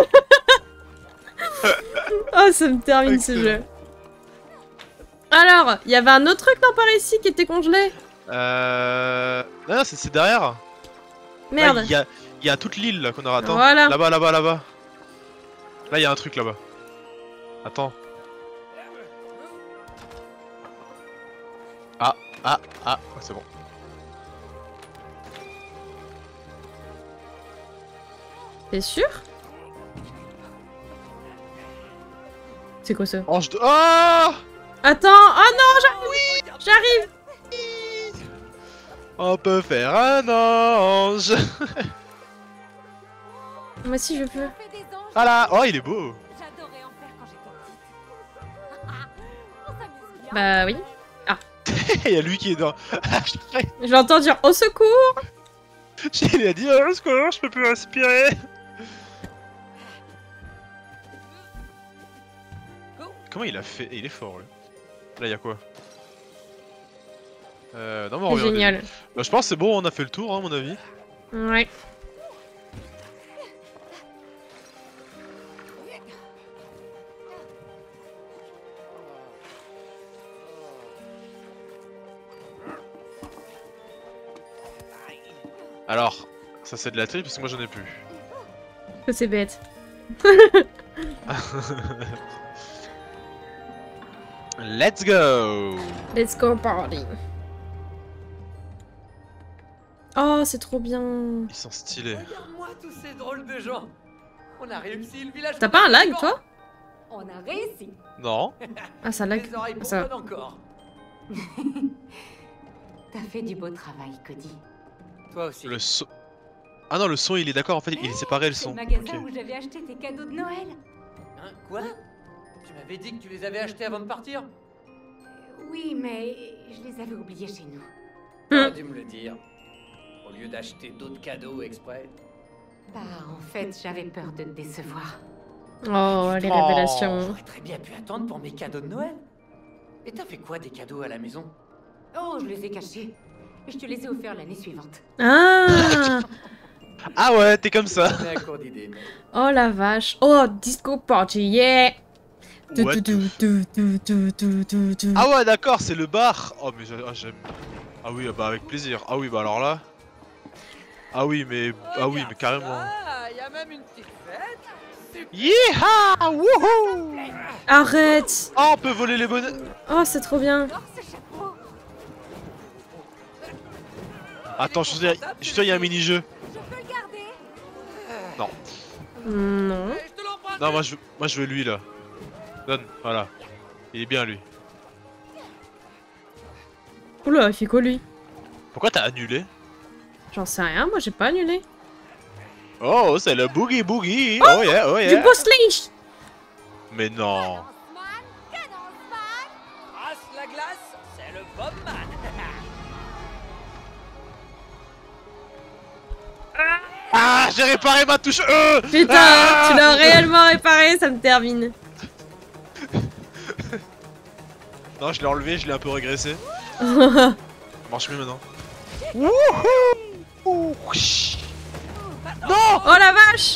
Oh, ça me termine ce Excellent. jeu. Alors, il y avait un autre truc non par ici qui était congelé. Euh... Non, non, c'est c'est derrière. Merde. Il y, a, y a toute l'île là qu'on aura. Attends. Voilà. Là-bas, là-bas, là-bas. Là, il y a un truc là-bas. Attends. Ah, ah, ah, ouais, c'est bon. T'es sûr? C'est quoi ça? Ange de... Oh, Attends, oh non, j'arrive. J'arrive. on peut faire un ange. Moi aussi je peux. On fait des anges. Voilà. Oh, il est beau. J'adorais en faire quand j'étais petite. On s'amuse bien. Bah oui. Il y a lui qui est dans... Je l'entends dire au secours. Il a dit oh, au secours, je peux plus respirer. Comment il a fait? Il est fort là. Là, il y a quoi? Euh... Non, mais on C'est revient au génial. début. Bah, je pense que c'est bon, on a fait le tour, hein, à mon avis. Ouais. Alors, ça c'est de la tri parce que moi j'en ai plus. Que c'est bête. Let's go. Let's go party. Oh, c'est trop bien. Ils sont stylés. Regarde-moi tous ces drôles de gens. On a réussi le village. T'as pas un lag, toi? On a réussi. Non. Ah, ça lag. Les oreilles Ah, ça va. bourdonnent encore. T'as fait du beau travail, Cody. Toi aussi. Le son... Ah non, le son il est d'accord en fait, il est séparé le C'est son. le magasin Ok. où j'avais acheté tes cadeaux de Noël. Hein, quoi? Tu m'avais dit que tu les avais achetés avant de partir? Oui, mais je les avais oubliés chez nous. T'aurais dû me le dire. Au lieu d'acheter d'autres cadeaux exprès. Bah, en fait, j'avais peur de te décevoir. Oh, les Oh. révélations. J'aurais très bien pu attendre pour mes cadeaux de Noël. Et t'as fait quoi des cadeaux à la maison? Oh, je les ai cachés. Je te les ai offerts l'année suivante. Ah. Ah ouais, t'es comme ça. C'est un cours d'idée, mais... Oh la vache. Oh, disco party, yeah. Tu, What tu, the tu, tu, tu, tu, tu, tu. Ah ouais, d'accord, c'est le bar. Oh mais j'a- ah, j'aime. Ah oui, bah avec plaisir. Ah oui, bah alors là. Ah oui, mais ah oui, mais carrément. Ah, il y a même une petite fête. Super. Yeeha, wouhou. Arrête. Oh, on peut voler les bonnets. Oh, c'est trop bien. Oh, ce chapeau. Attends, je suis sûr, je suis sûr, il y a un mini-jeu. Je peux le garder. Non. Non. Eh, je te l'emprunte. Non, moi je, moi je veux lui là. Donne, voilà. Il est bien lui. Oula, il fait quoi lui? Pourquoi t'as annulé? J'en sais rien, moi j'ai pas annulé. Oh, c'est le boogie boogie. Oh, oh yeah, oh yeah. Du boss leash. Mais non. Cadenceman, Cadenceman. Trace la glace, c'est le Bobman. Ah, j'ai réparé ma touche E. Putain, Ah tu l'as réellement réparé, ça me termine. Non, je l'ai enlevé, je l'ai un peu régressé. Marche mieux maintenant. Wouhou. Non. Oh la vache!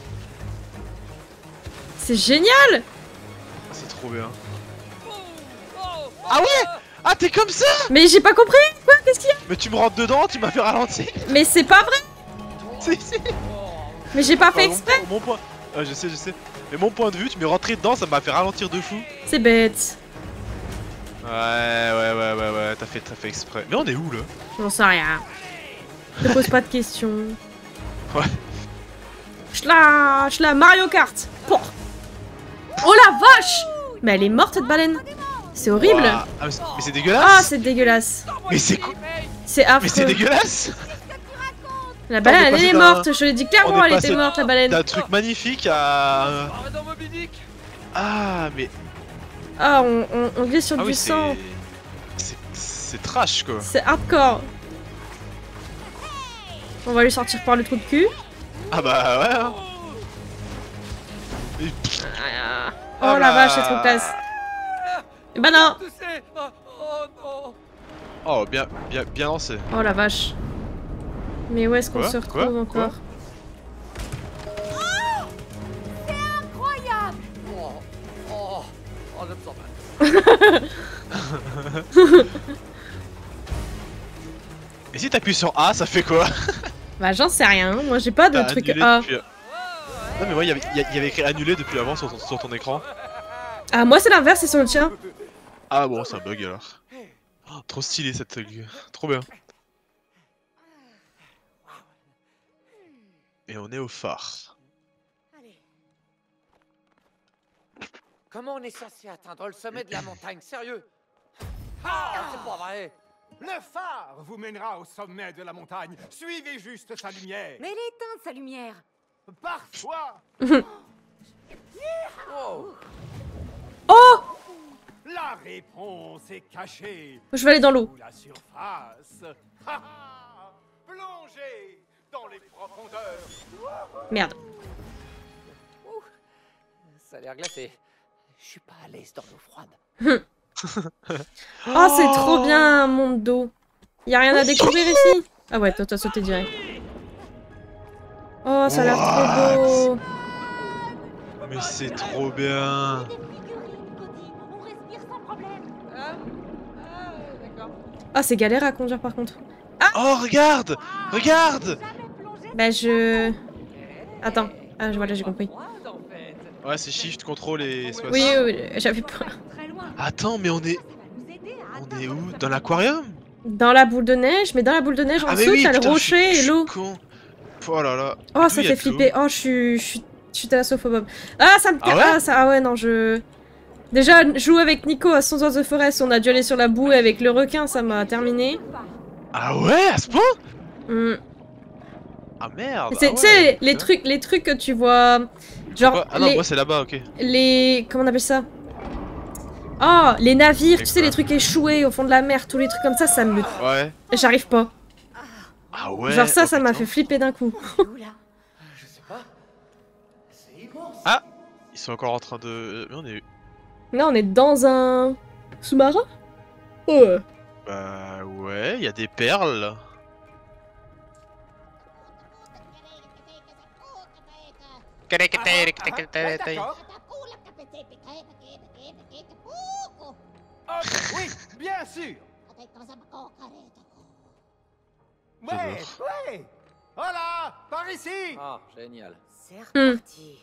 C'est génial! C'est trop bien. Oh, oh, oh, Ah ouais. Ah, t'es comme ça. Mais j'ai pas compris! Quoi? Qu'est-ce qu'il y a? Mais tu me rentres dedans, tu m'as fait ralentir. Mais c'est pas vrai! Si, si. Mais j'ai pas fait Ah, mon- exprès! Mon, point. Ah, je sais, je sais. Mais mon point de vue, tu m'es rentré dedans, ça m'a fait ralentir de fou. C'est bête. Ouais, ouais, ouais, ouais, ouais, t'as fait, t'as fait exprès. Mais on est où là? J'en sais rien. Ne pose pas de questions. Ouais. Ch'la, ch'la, Mario Kart! Pouah. Oh la vache! Mais elle est morte cette baleine! C'est horrible! Ouah. Ah, mais c'est- mais c'est Ah, dégueulasse! c'est dégueulasse! Mais c'est quoi? C'est affreux! Mais c'est dégueulasse! La baleine, On est elle passé est d'un- morte! Je l'ai dit clairement, on est elle passé était morte la baleine! D'un truc magnifique à. Arrête dans Moby Dick. Ah, mais. Ah, on, on, on glisse sur Ah du oui, sang! c'est. C'est c'est trash quoi! C'est hardcore! On va lui sortir par le trou de cul. Ah bah ouais! Hein. Et- Ah, oh Ah la bah. vache, c'est trop classe! Et bah non! Toussez. Oh, oh non. Oh, bien, bien, bien lancé. Oh la vache! Mais où est-ce qu'on Quoi se Quoi retrouve encore? Incroyable. Oh, oh, oh, je me sens mal. Et si t'appuies sur A, ça fait quoi? Bah j'en sais rien, moi j'ai pas de T'as truc annulé A. depuis- Non, mais moi, il y avait, il y a- il y avait écrit annulé depuis avant sur ton, sur ton écran. Ah, moi c'est l'inverse, c'est sur le tien. Ah bon, c'est un bug alors. Oh, trop stylé cette. Trop bien. Et on est au phare. Allez. Comment on est censé atteindre le sommet de la montagne? Sérieux? Ah, c'est pas vrai. Le phare vous mènera au sommet de la montagne. Suivez juste sa lumière. Mais elle est éteinte, sa lumière. Parfois, Oh. Oh! la réponse est cachée Je vais aller dans l'eau. sous la surface. Ha, ha. Plongez dans les profondeurs. Merde. Ça a l'air glacé. Je suis pas à l'aise dans l'eau froide. Oh, c'est trop bien, un monde d'eau. Y'a rien à découvrir ici? Ah ouais, toi t'as sauté direct. Oh, ça a l'air trop beau. Mais c'est trop bien. Des figurines, Cody. On respire sans problème. Ah, ah, d'accord. Ah, c'est galère à conduire par contre. Oh, regarde! Regarde! Jamais plongé. Bah je... Attends. Ah, voilà, j'ai compris. Froide, en fait. Ouais, c'est shift, contrôle et espace. Oui, oui, oui, j'avais pas... Très loin. Attends, mais on est. Ça va nous aider à On atteindre est où? le Dans sommet. l'aquarium? Dans la boule de neige, mais dans la boule de neige en Ah, mais dessous, oui, t'as putain, le je suis- rocher je et suis l'eau. con. Oh là là. Oh, D'où ça il y a fait de l'eau? flipper. Oh, je suis... Je suis... Je suis thalassophobie. Ah, ça me... Ah ouais ah, ça... ah ouais, non, je... Déjà, jouer avec Nico à Sons of the Forest, on a dû aller sur la boue et avec le requin, ça m'a terminé. Ah ouais, à ce point? Hmm. Ah merde! C'est- ah Tu ouais, sais, les putain. trucs, les trucs que tu vois... Genre, Quoi? Ah non, les... moi c'est là-bas, ok. les... Comment on appelle ça? Oh, les navires, C'est tu sais, quoi les trucs échoués au fond de la mer, tous les trucs comme ça, ça me... Ouais. J'arrive pas. Ah ouais. Genre ça, oh, ça m'a putain. fait flipper d'un coup. Où là? Je sais pas. C'est immense. Ah! Ils sont encore en train de. Mais on est. Là, on est dans un... sous-marin? Ouais. Bah ouais, il y a des perles. Ah, ah, ah, ouais, d'accord. Oh, oui, bien sûr. Ouais, ouais. Voilà, par ici. Ah, génial. C'est Hmm. reparti.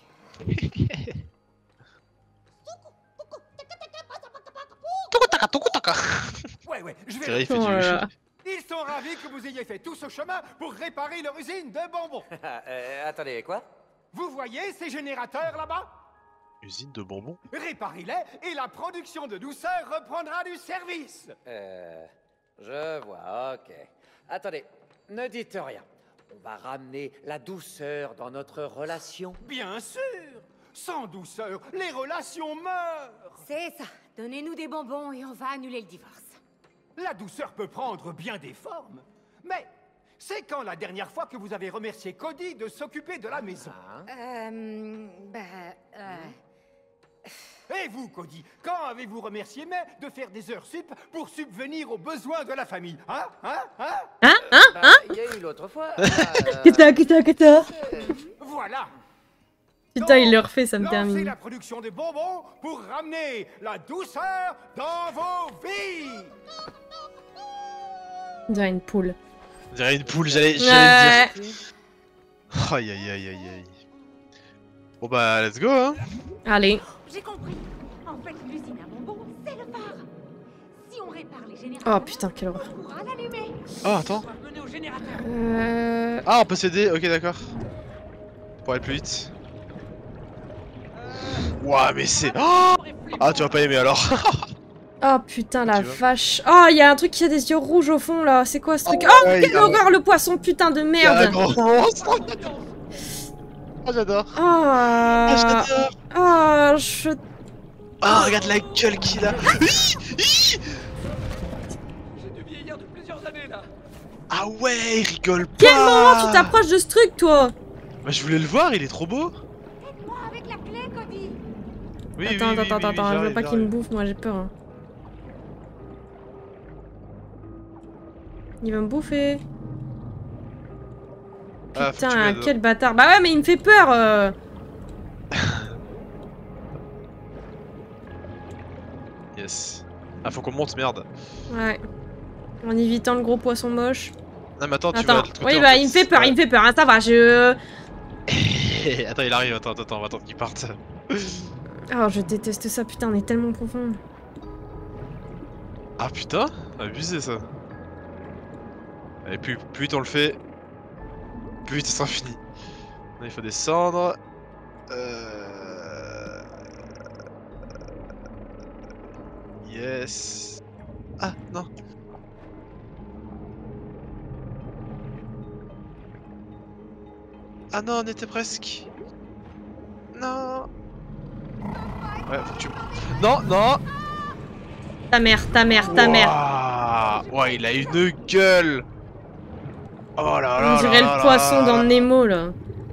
Ouais, ouais, je C'est vrai, il vais. fait Oh du. là là. Ils sont ravis que vous ayez fait tout ce chemin pour réparer leur usine de bonbons. euh, attendez, quoi? Vous voyez ces générateurs là-bas? Usine de bonbons? Réparez-les et la production de douceur reprendra du service. Euh... Je vois, ok. Attendez, ne dites rien. On va ramener la douceur dans notre relation. Bien sûr. Sans douceur, les relations meurent. C'est ça. Donnez-nous des bonbons et on va annuler le divorce. La douceur peut prendre bien des formes. Mais c'est quand la dernière fois que vous avez remercié Cody de s'occuper de la maison? Euh... Bah... Euh... Et vous, Cody, quand avez-vous remercié May de faire des heures sup pour subvenir aux besoins de la famille? Hein? Hein? Hein? Hein? Hein? Bah, Hein? il y a eu l'autre fois. euh, Qu'est-ce que qu'est-ce Voilà. Putain, il le refait, ça me Lancez termine. la production de bonbons pour ramener la douceur dans vos vies. On dirait une poule. On dirait une poule, j'allais j'allais le Ouais. dire. Aïe aïe aïe aïe aïe. Bon bah, let's go hein. Allez. J'ai compris. En fait, l'usine à bonbons, c'est le phare. Si on répare les générateurs, Oh putain, quelle horreur. on pourra l'allumer. Oh, attends. Revenez au générateur. Euh... Ah, on peut s'aider, ok d'accord. Pour aller plus vite. Ouah, mais c'est... Oh ah, tu vas pas aimer alors. Oh putain, la Tu vois. vache. Oh, il y a un truc qui a des yeux rouges au fond là. C'est quoi ce truc? Oh, Oh, ouais, quelle il y a- horreur, le poisson, putain de Il y a un merde. gros monstre. Ah, j'adore. Ah, Ah, j'adore. ah, je... Ah, regarde la gueule qu'il a. J'ai dû vieillir de plusieurs années là. Ah ouais, il rigole pas. Quel moment tu t'approches de ce truc, toi? Bah, je voulais le voir, il est trop beau. Aide-moi avec la clé, Cody. Oui, Attends, oui, attends, oui, attends, oui, attends, oui, je veux j'arrive, pas qu'il me j'arrive. bouffe, moi j'ai peur. hein. Il va me bouffer. Ah, faut que tu Putain, m'aides. quel bâtard. Bah ouais, mais il me fait peur. euh. Yes. Ah, faut qu'on monte, merde. Ouais. En évitant le gros poisson moche. Non, mais attends, tu vas Attends, de l'autre côté, oui, en bah fait. il me fait peur, Ouais. il me fait peur, hein, ça va, je... Attends, il arrive, attends, attends, attends, on va attendre qu'il parte. Oh, je déteste ça, putain, on est tellement profond. Ah putain, abusé ça. Et plus, plus vite on le fait, plus vite ça sera fini. Là, il faut descendre. Euh... Yes. Ah non. Ah non, on était presque. Non. Ouais, faut que tu... Non, non. Ta mère, ta mère, ta mère. Waouh. Ouais, il a une gueule. Oh là là On dirait là le là poisson là dans là. Nemo, là.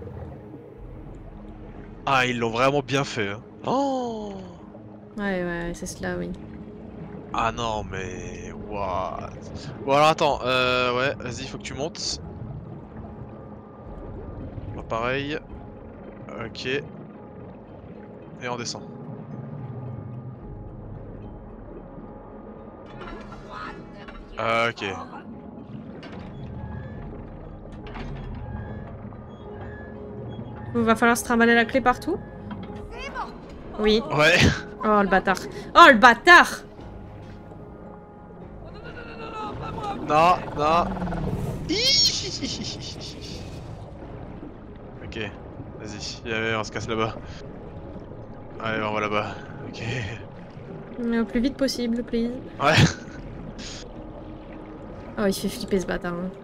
Ah, ils l'ont vraiment bien fait. Hein. Oh. Ouais, ouais, c'est cela, oui. Ah non, mais... What? Bon alors attends, euh... ouais, vas-y, faut que tu montes. Bon, pareil. Ok. Et on descend. Euh, ok. Il va falloir se trimballer la clé partout? Oui. Ouais. Oh, le bâtard. Oh, le bâtard! Non, non. Hihihihi. Ok, vas-y, allez, on se casse là-bas. Allez, on va là-bas. Ok. Mais au plus vite possible, please. Ouais. Oh, il fait flipper ce bâtard. hein.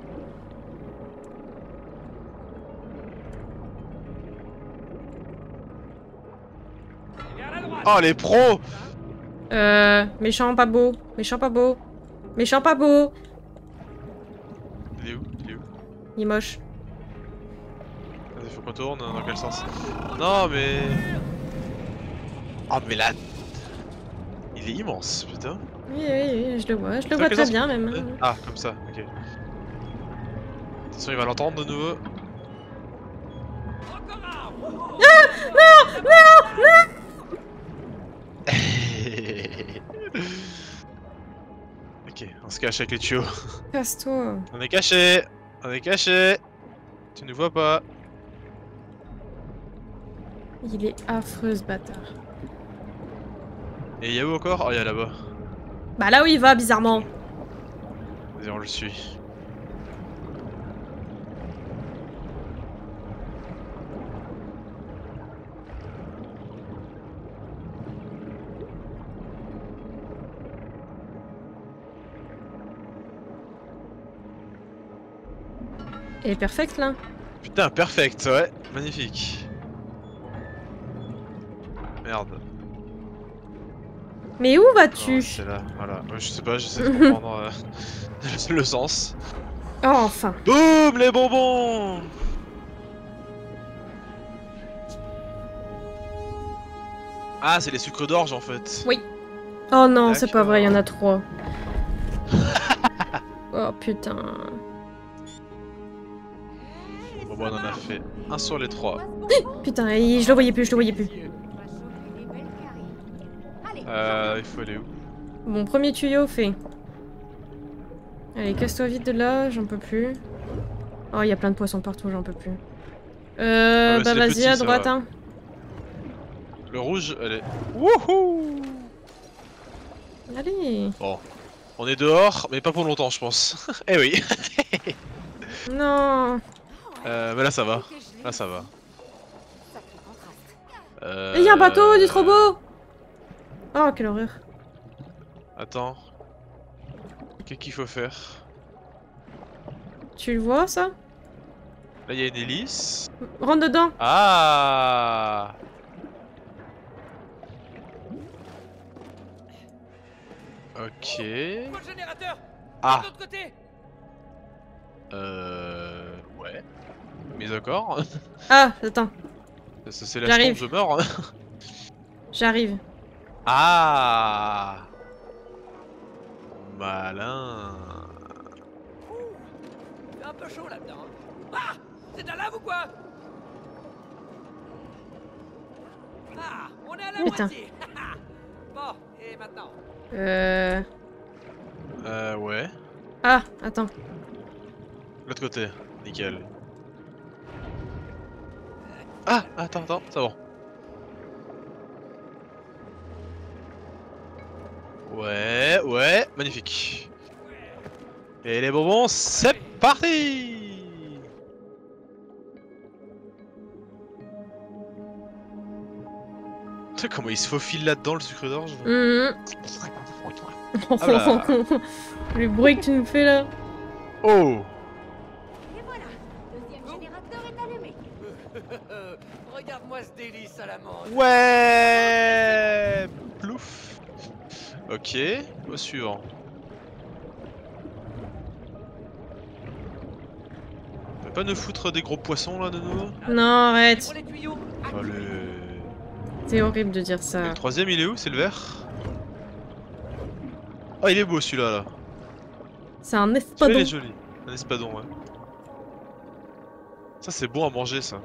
Oh, les pros. Euh, méchant pas beau. Méchant pas beau. Méchant pas beau. Il est où? Il est où? Il est moche. Vas-y, faut qu'on tourne, dans quel sens? Non, mais... Oh, mais là... Il est immense, putain. Oui, oui, oui, je le vois. Je le Dans vois quel très sens? bien, même. hein. Ah, comme ça, ok. Attention, il va l'entendre de nouveau. Ok, on se cache avec les tuyaux. Casse-toi. On est caché. On est caché. Tu ne vois pas. Il est affreux, ce bâtard. Et il y a où encore? Oh, il y a là-bas. Bah là où il va, bizarrement. Vas-y, on le suit. Elle est perfecte là. Putain, perfect, ouais. Magnifique. Merde. Mais où Non, vas-tu? c'est là, voilà. Ouais, je sais pas, j'essaie de comprendre euh, le sens. Oh, enfin. Boum, les bonbons! Ah, c'est les sucres d'orge en fait. Oui. Oh non, c'est pas D'accord. vrai, il y en a trois. Oh putain. Bon, bon, on en a fait un sur les trois. Putain, et je le voyais plus, je le voyais plus. Euh, il faut aller où? Bon, premier tuyau fait. Allez, casse-toi vite de là, j'en peux plus. Oh, il y a plein de poissons partout, j'en peux plus. Euh, Ah ouais, bah c'est les vas-y, petits, à ça droite, va. hein. Le rouge, elle est... Wouhou! Allez. Bon, on est dehors, mais pas pour longtemps, je pense. Eh oui. Non. Euh, mais là, ça va. Là, ça va. Euh... Il y a un bateau, du trop beau. Oh, quelle horreur. Attends. Qu'est-ce qu'il faut faire? Tu le vois, ça? Là, il y a une hélice. Rentre dedans. Ah! Ok. Le générateur. Ah! De l'autre côté. Euh... Ouais. Mais d'accord. Ah, attends, Ça, c'est la J'arrive. seconde, je meurs. j'arrive. Ah! Malin. C'est un peu chaud là-dedans. Ah, c'est de la lave ou quoi? Ah, on est à la Putain. moitié. Bon, et maintenant? Euh... Euh, ouais. Ah, attends. L'autre côté. Nickel. Ah! Attends, attends, c'est bon. Ouais, ouais, magnifique. Et les bonbons, c'est parti! Tu sais comment il se faufile là-dedans, le sucre d'orge? Mhm. Ah là. Le bruit que tu nous fais là. Oh! Et voilà, deuxième générateur est allumé. Regarde-moi ce délice à la menthe. Ouais! Plouf! Ok, au suivant. On peut pas nous foutre des gros poissons là de nouveau? Non, arrête. Pour les tuyaux. Allez. C'est horrible de dire Et ça. le troisième il est où? C'est le vert? Oh il est beau celui-là là. C'est un Celui-là il espadon. est joli. Un espadon ouais. Ça c'est bon à manger ça.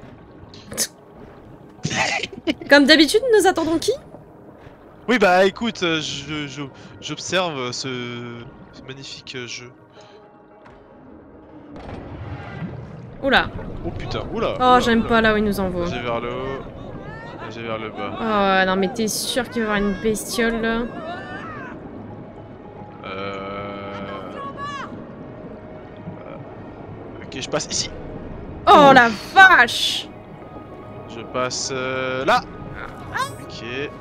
Comme d'habitude, nous attendons qui? Oui bah écoute, euh, je, je- j'observe ce, ce magnifique euh, jeu. Oula. Oh putain, oula! Oh, oula, j'aime oula. pas là où ils nous envoient. J'ai vers le haut. J'ai vers le bas. Oh, non, mais t'es sûr qu'il va y avoir une bestiole là? Euh... euh, Ok, je passe ici. Oh la vache! Je passe euh, là. Ok.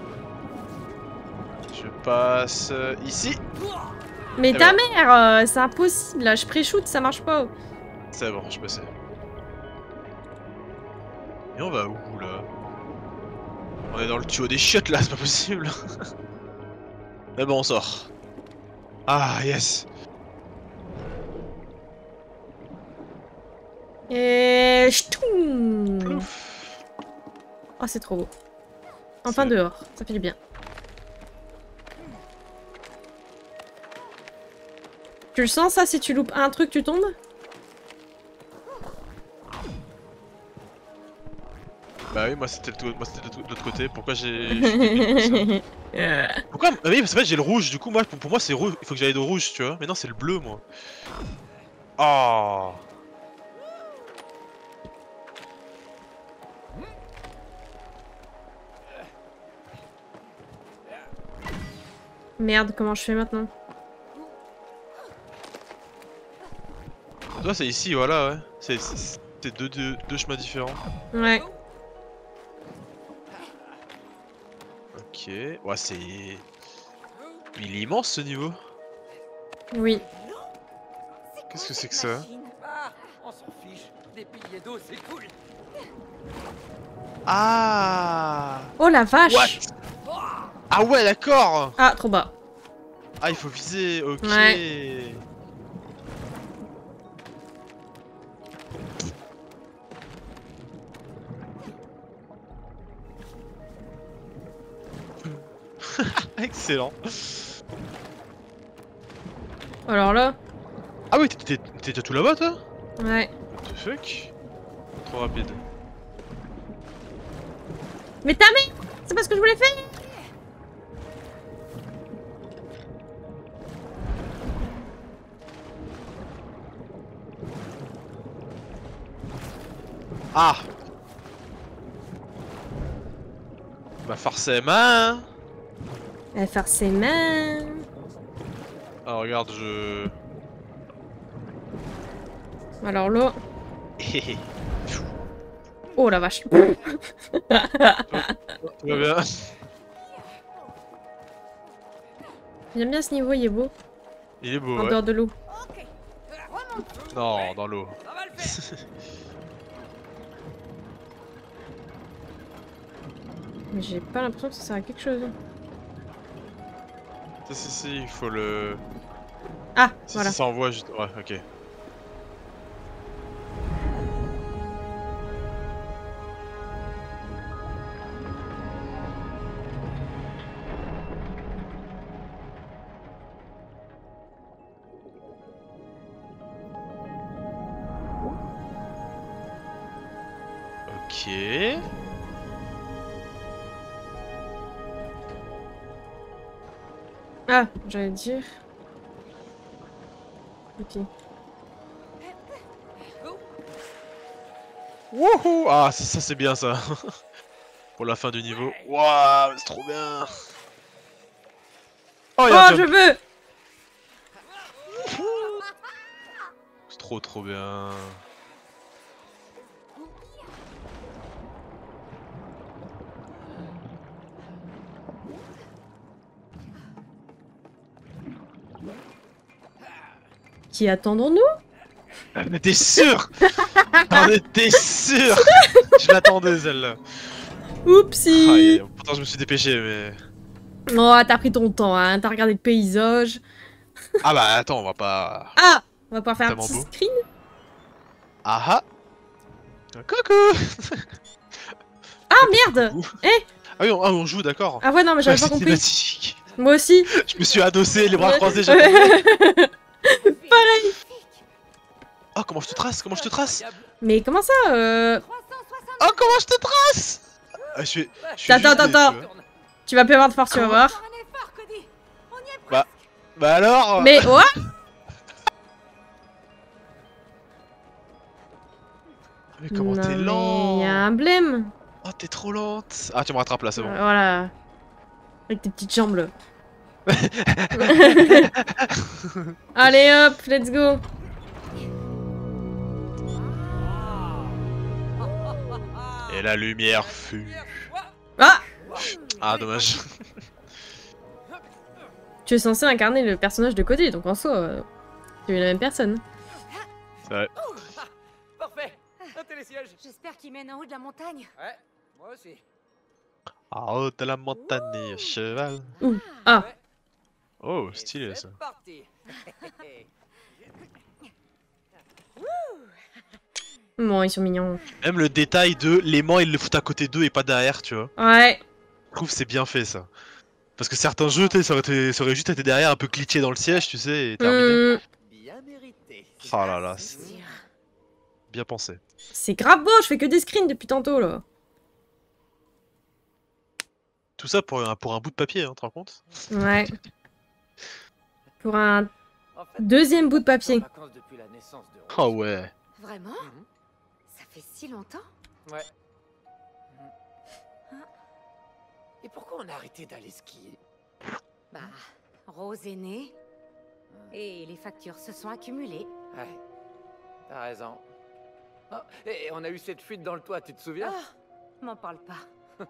Je passe euh, ici. Mais Et ta voilà. mère, euh, c'est impossible là, je pré-shoot, ça marche pas. C'est bon, je passais. Et on va où là? On est dans le tuyau des chiottes là, c'est pas possible. Mais bon, on sort. Ah, yes. Et... ch'toum. Plouf. Oh, c'est trop beau. Enfin C'est- dehors, ça fait du bien. Tu le sens ça, si tu loupes un truc, tu tombes? Bah oui, moi c'était le tout- moi c'était de l'autre côté. Pourquoi j'ai. je suis débile comme ça. Pourquoi? Ah oui, parce qu'en fait j'ai le rouge. Du coup, moi pour, pour moi c'est rouge. Il faut que j'aille de rouge, tu vois. Mais non, c'est le bleu, moi. Oh. Merde, comment je fais maintenant? Toi, c'est ici, voilà, ouais. C'est c'est- c'est deux, deux, deux chemins différents. Ouais. Ok. Ouais, c'est. Il est immense ce niveau. Oui. Qu'est-ce que c'est que ça? Ah, on s'en fiche. Des piliers d'eau, c'est cool. Ah. Oh la vache. What? Ah ouais, d'accord. Ah, trop bas. Ah, il faut viser, ok. Ouais. Excellent. Alors là. Ah oui, t'es déjà tout là-bas, toi? Ouais. What the fuck? Trop rapide. Mais ta mère, c'est pas ce que je voulais faire. Ah. Bah forcément. Bah forcément. Ah regarde, je... Alors là. Oh la vache. Tout va bien. J'aime bien ce niveau, il est beau. Il est beau, En ouais. dehors de l'eau. Non, dans l'eau. Ça va le faire. Mais j'ai pas l'impression que ça sert à quelque chose. Si, si, si, il faut le... Ah, Si, voilà. si, ça envoie juste... Ouais, ok. Ok. Ah, j'allais dire. Ok. Wouhou! Ah, ça, ça c'est bien ça. Pour la fin du niveau. Waouh, c'est trop bien. Oh, Oh, y'a un je jump. veux! C'est trop trop bien. Qui attendons-nous? On était sûr. On était sûr. Je l'attendais celle-là. Oupsie! Ah, et pourtant je me suis dépêché mais... Oh, t'as pris ton temps, hein. T'as regardé le paysage. Ah bah attends, on va pas... Ah! On va pouvoir faire un Tellement petit beau. screen? Ah ah. Coucou. Ah merde! Coucou. Eh! Ah oui, on, ah, on joue, d'accord. Ah ouais, non, mais j'avais Ouais, pas c'est compris. cinématique. Moi aussi. Je me suis adossé, les bras Ouais. croisés, j'ai compris. Pareil. Oh, comment je te trace? Comment je te trace? Mais comment ça, euh... Oh, comment je te trace? Ah, je suis... je suis Attends, juste attends, des- attends. tu vois. Tu vas plus avoir de force, tu vas voir. Encore un effort, Cody. On y est presque. Bah... Bah alors... Mais what? Mais comment t'es Non, lent? mais y a un blême. Oh, t'es trop lente. Ah, tu me rattrapes là, c'est bon. Euh, Voilà. Avec tes petites jambes là. Allez hop, let's go. Et la lumière fut... Ah! Ah, dommage. Tu es censé incarner le personnage de Cody, donc en soi, euh, tu es la même personne. C'est vrai. Parfait. Un télésiège. J'espère qu'il mène en haut de la montagne. Ouais, moi aussi. En haut de la montagne, et à cheval. Ouh. Ah. Ouais. Oh, Et stylé ça. c'est parti. Bon, ils sont mignons. Même le détail de l'aimant, ils le foutent à côté d'eux et pas derrière, tu vois. Ouais. Je trouve que c'est bien fait ça. Parce que certains jeux, tu sais, ça aurait, été- ça aurait juste été derrière un peu glitché dans le siège, tu sais, et terminé. Hum, Bien mérité. Oh là là, c'est bien pensé. c'est grave beau, je fais que des screens depuis tantôt là. Tout ça pour un, pour un bout de papier, hein, tu te rends compte? Ouais. Pour un En fait, deuxième bout de papier. en vacances depuis la naissance de Rose. Oh ouais. Vraiment? Mhm. Ça fait si longtemps? Ouais. Mhm. Et pourquoi on a arrêté d'aller skier? Bah, Rose est née. Et les factures se sont accumulées. Ouais, t'as raison. Oh, et on a eu cette fuite dans le toit, tu te souviens? Ah, m'en parle pas.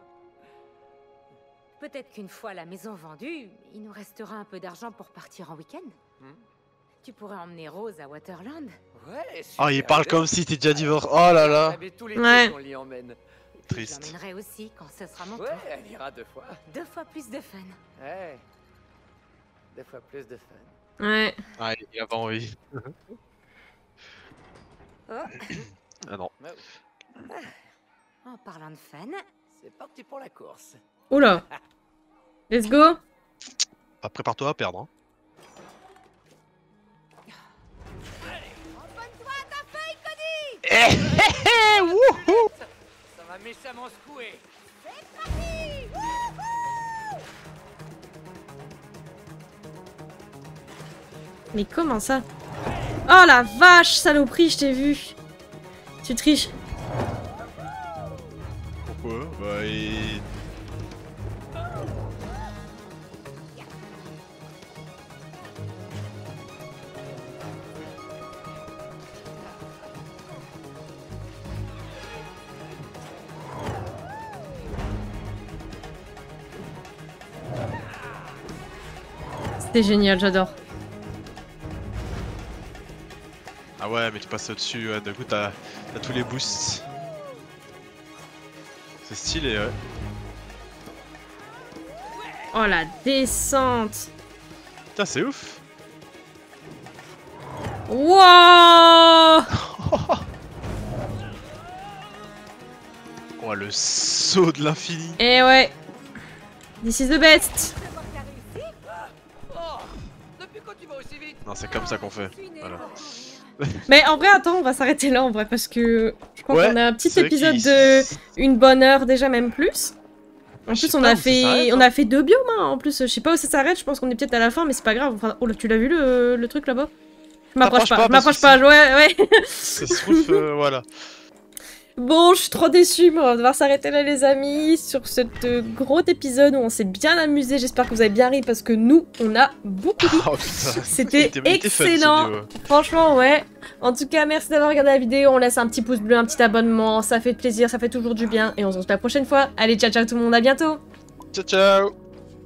Peut-être qu'une fois la maison vendue, il nous restera un peu d'argent pour partir en week-end. Hmm. Tu pourrais emmener Rose à Waterland. Ouais, Ah, il super parle idée. comme si t'es déjà divorcé. Oh là là. Mais tous les Ouais. deux, on l'y emmène. Triste. Je l'emmènerai aussi quand ce sera mon Ouais, tour. elle ira deux fois. Deux fois plus de fun. Ouais. Deux fois plus de fun. Ouais. Ah, il a pas envie. Oh. Ah non. En parlant de fun, C'est parti pour la course. Oula. Let's go. Bah, prépare-toi à perdre. Hein. Eh, eh, wouhou. Ça, ça va méchamment secouer. Mais comment ça? Oh la vache, saloperie, je t'ai vu. Tu triches. Pourquoi? Bah, il... C'était génial, j'adore. Ah ouais, mais tu passes au-dessus, ouais, d'un coup t'as tous les boosts. C'est stylé, ouais. Oh la descente. Putain, c'est ouf. Wow. Oh, le saut de l'infini. Eh ouais. This is the best. Oh, depuis quand tu vas aussi vite? Non, c'est comme ça qu'on fait. Voilà. Mais en vrai, attends, on va s'arrêter là en vrai parce que je crois Ouais, qu'on a un petit c'est vrai épisode qu'il- de une bonne heure déjà, même plus. En Je plus, sais on pas a où ça fait, s'arrête, on hein. a fait deux biomes. Hein, en plus, je sais pas où ça s'arrête. Je pense qu'on est peut-être à la fin, mais c'est pas grave. Enfin, oh là, tu l'as vu le, le truc là-bas? Je m'approche T'approches pas. pas Je m'approche parce pas. Ouais, ouais. Ça se trouve, euh, voilà. Bon, je suis trop déçue, mais on va devoir s'arrêter là, les amis, sur ce euh, gros épisode où on s'est bien amusé. J'espère que vous avez bien ri parce que nous, on a beaucoup ri. Oh putain. C'était Il était- il était fun, ce excellent. duo. Franchement, ouais. En tout cas, merci d'avoir regardé la vidéo. On laisse un petit pouce bleu, un petit abonnement. Ça fait plaisir, ça fait toujours du bien. Et on se retrouve la prochaine fois. Allez, ciao, ciao tout le monde. À bientôt. Ciao, ciao.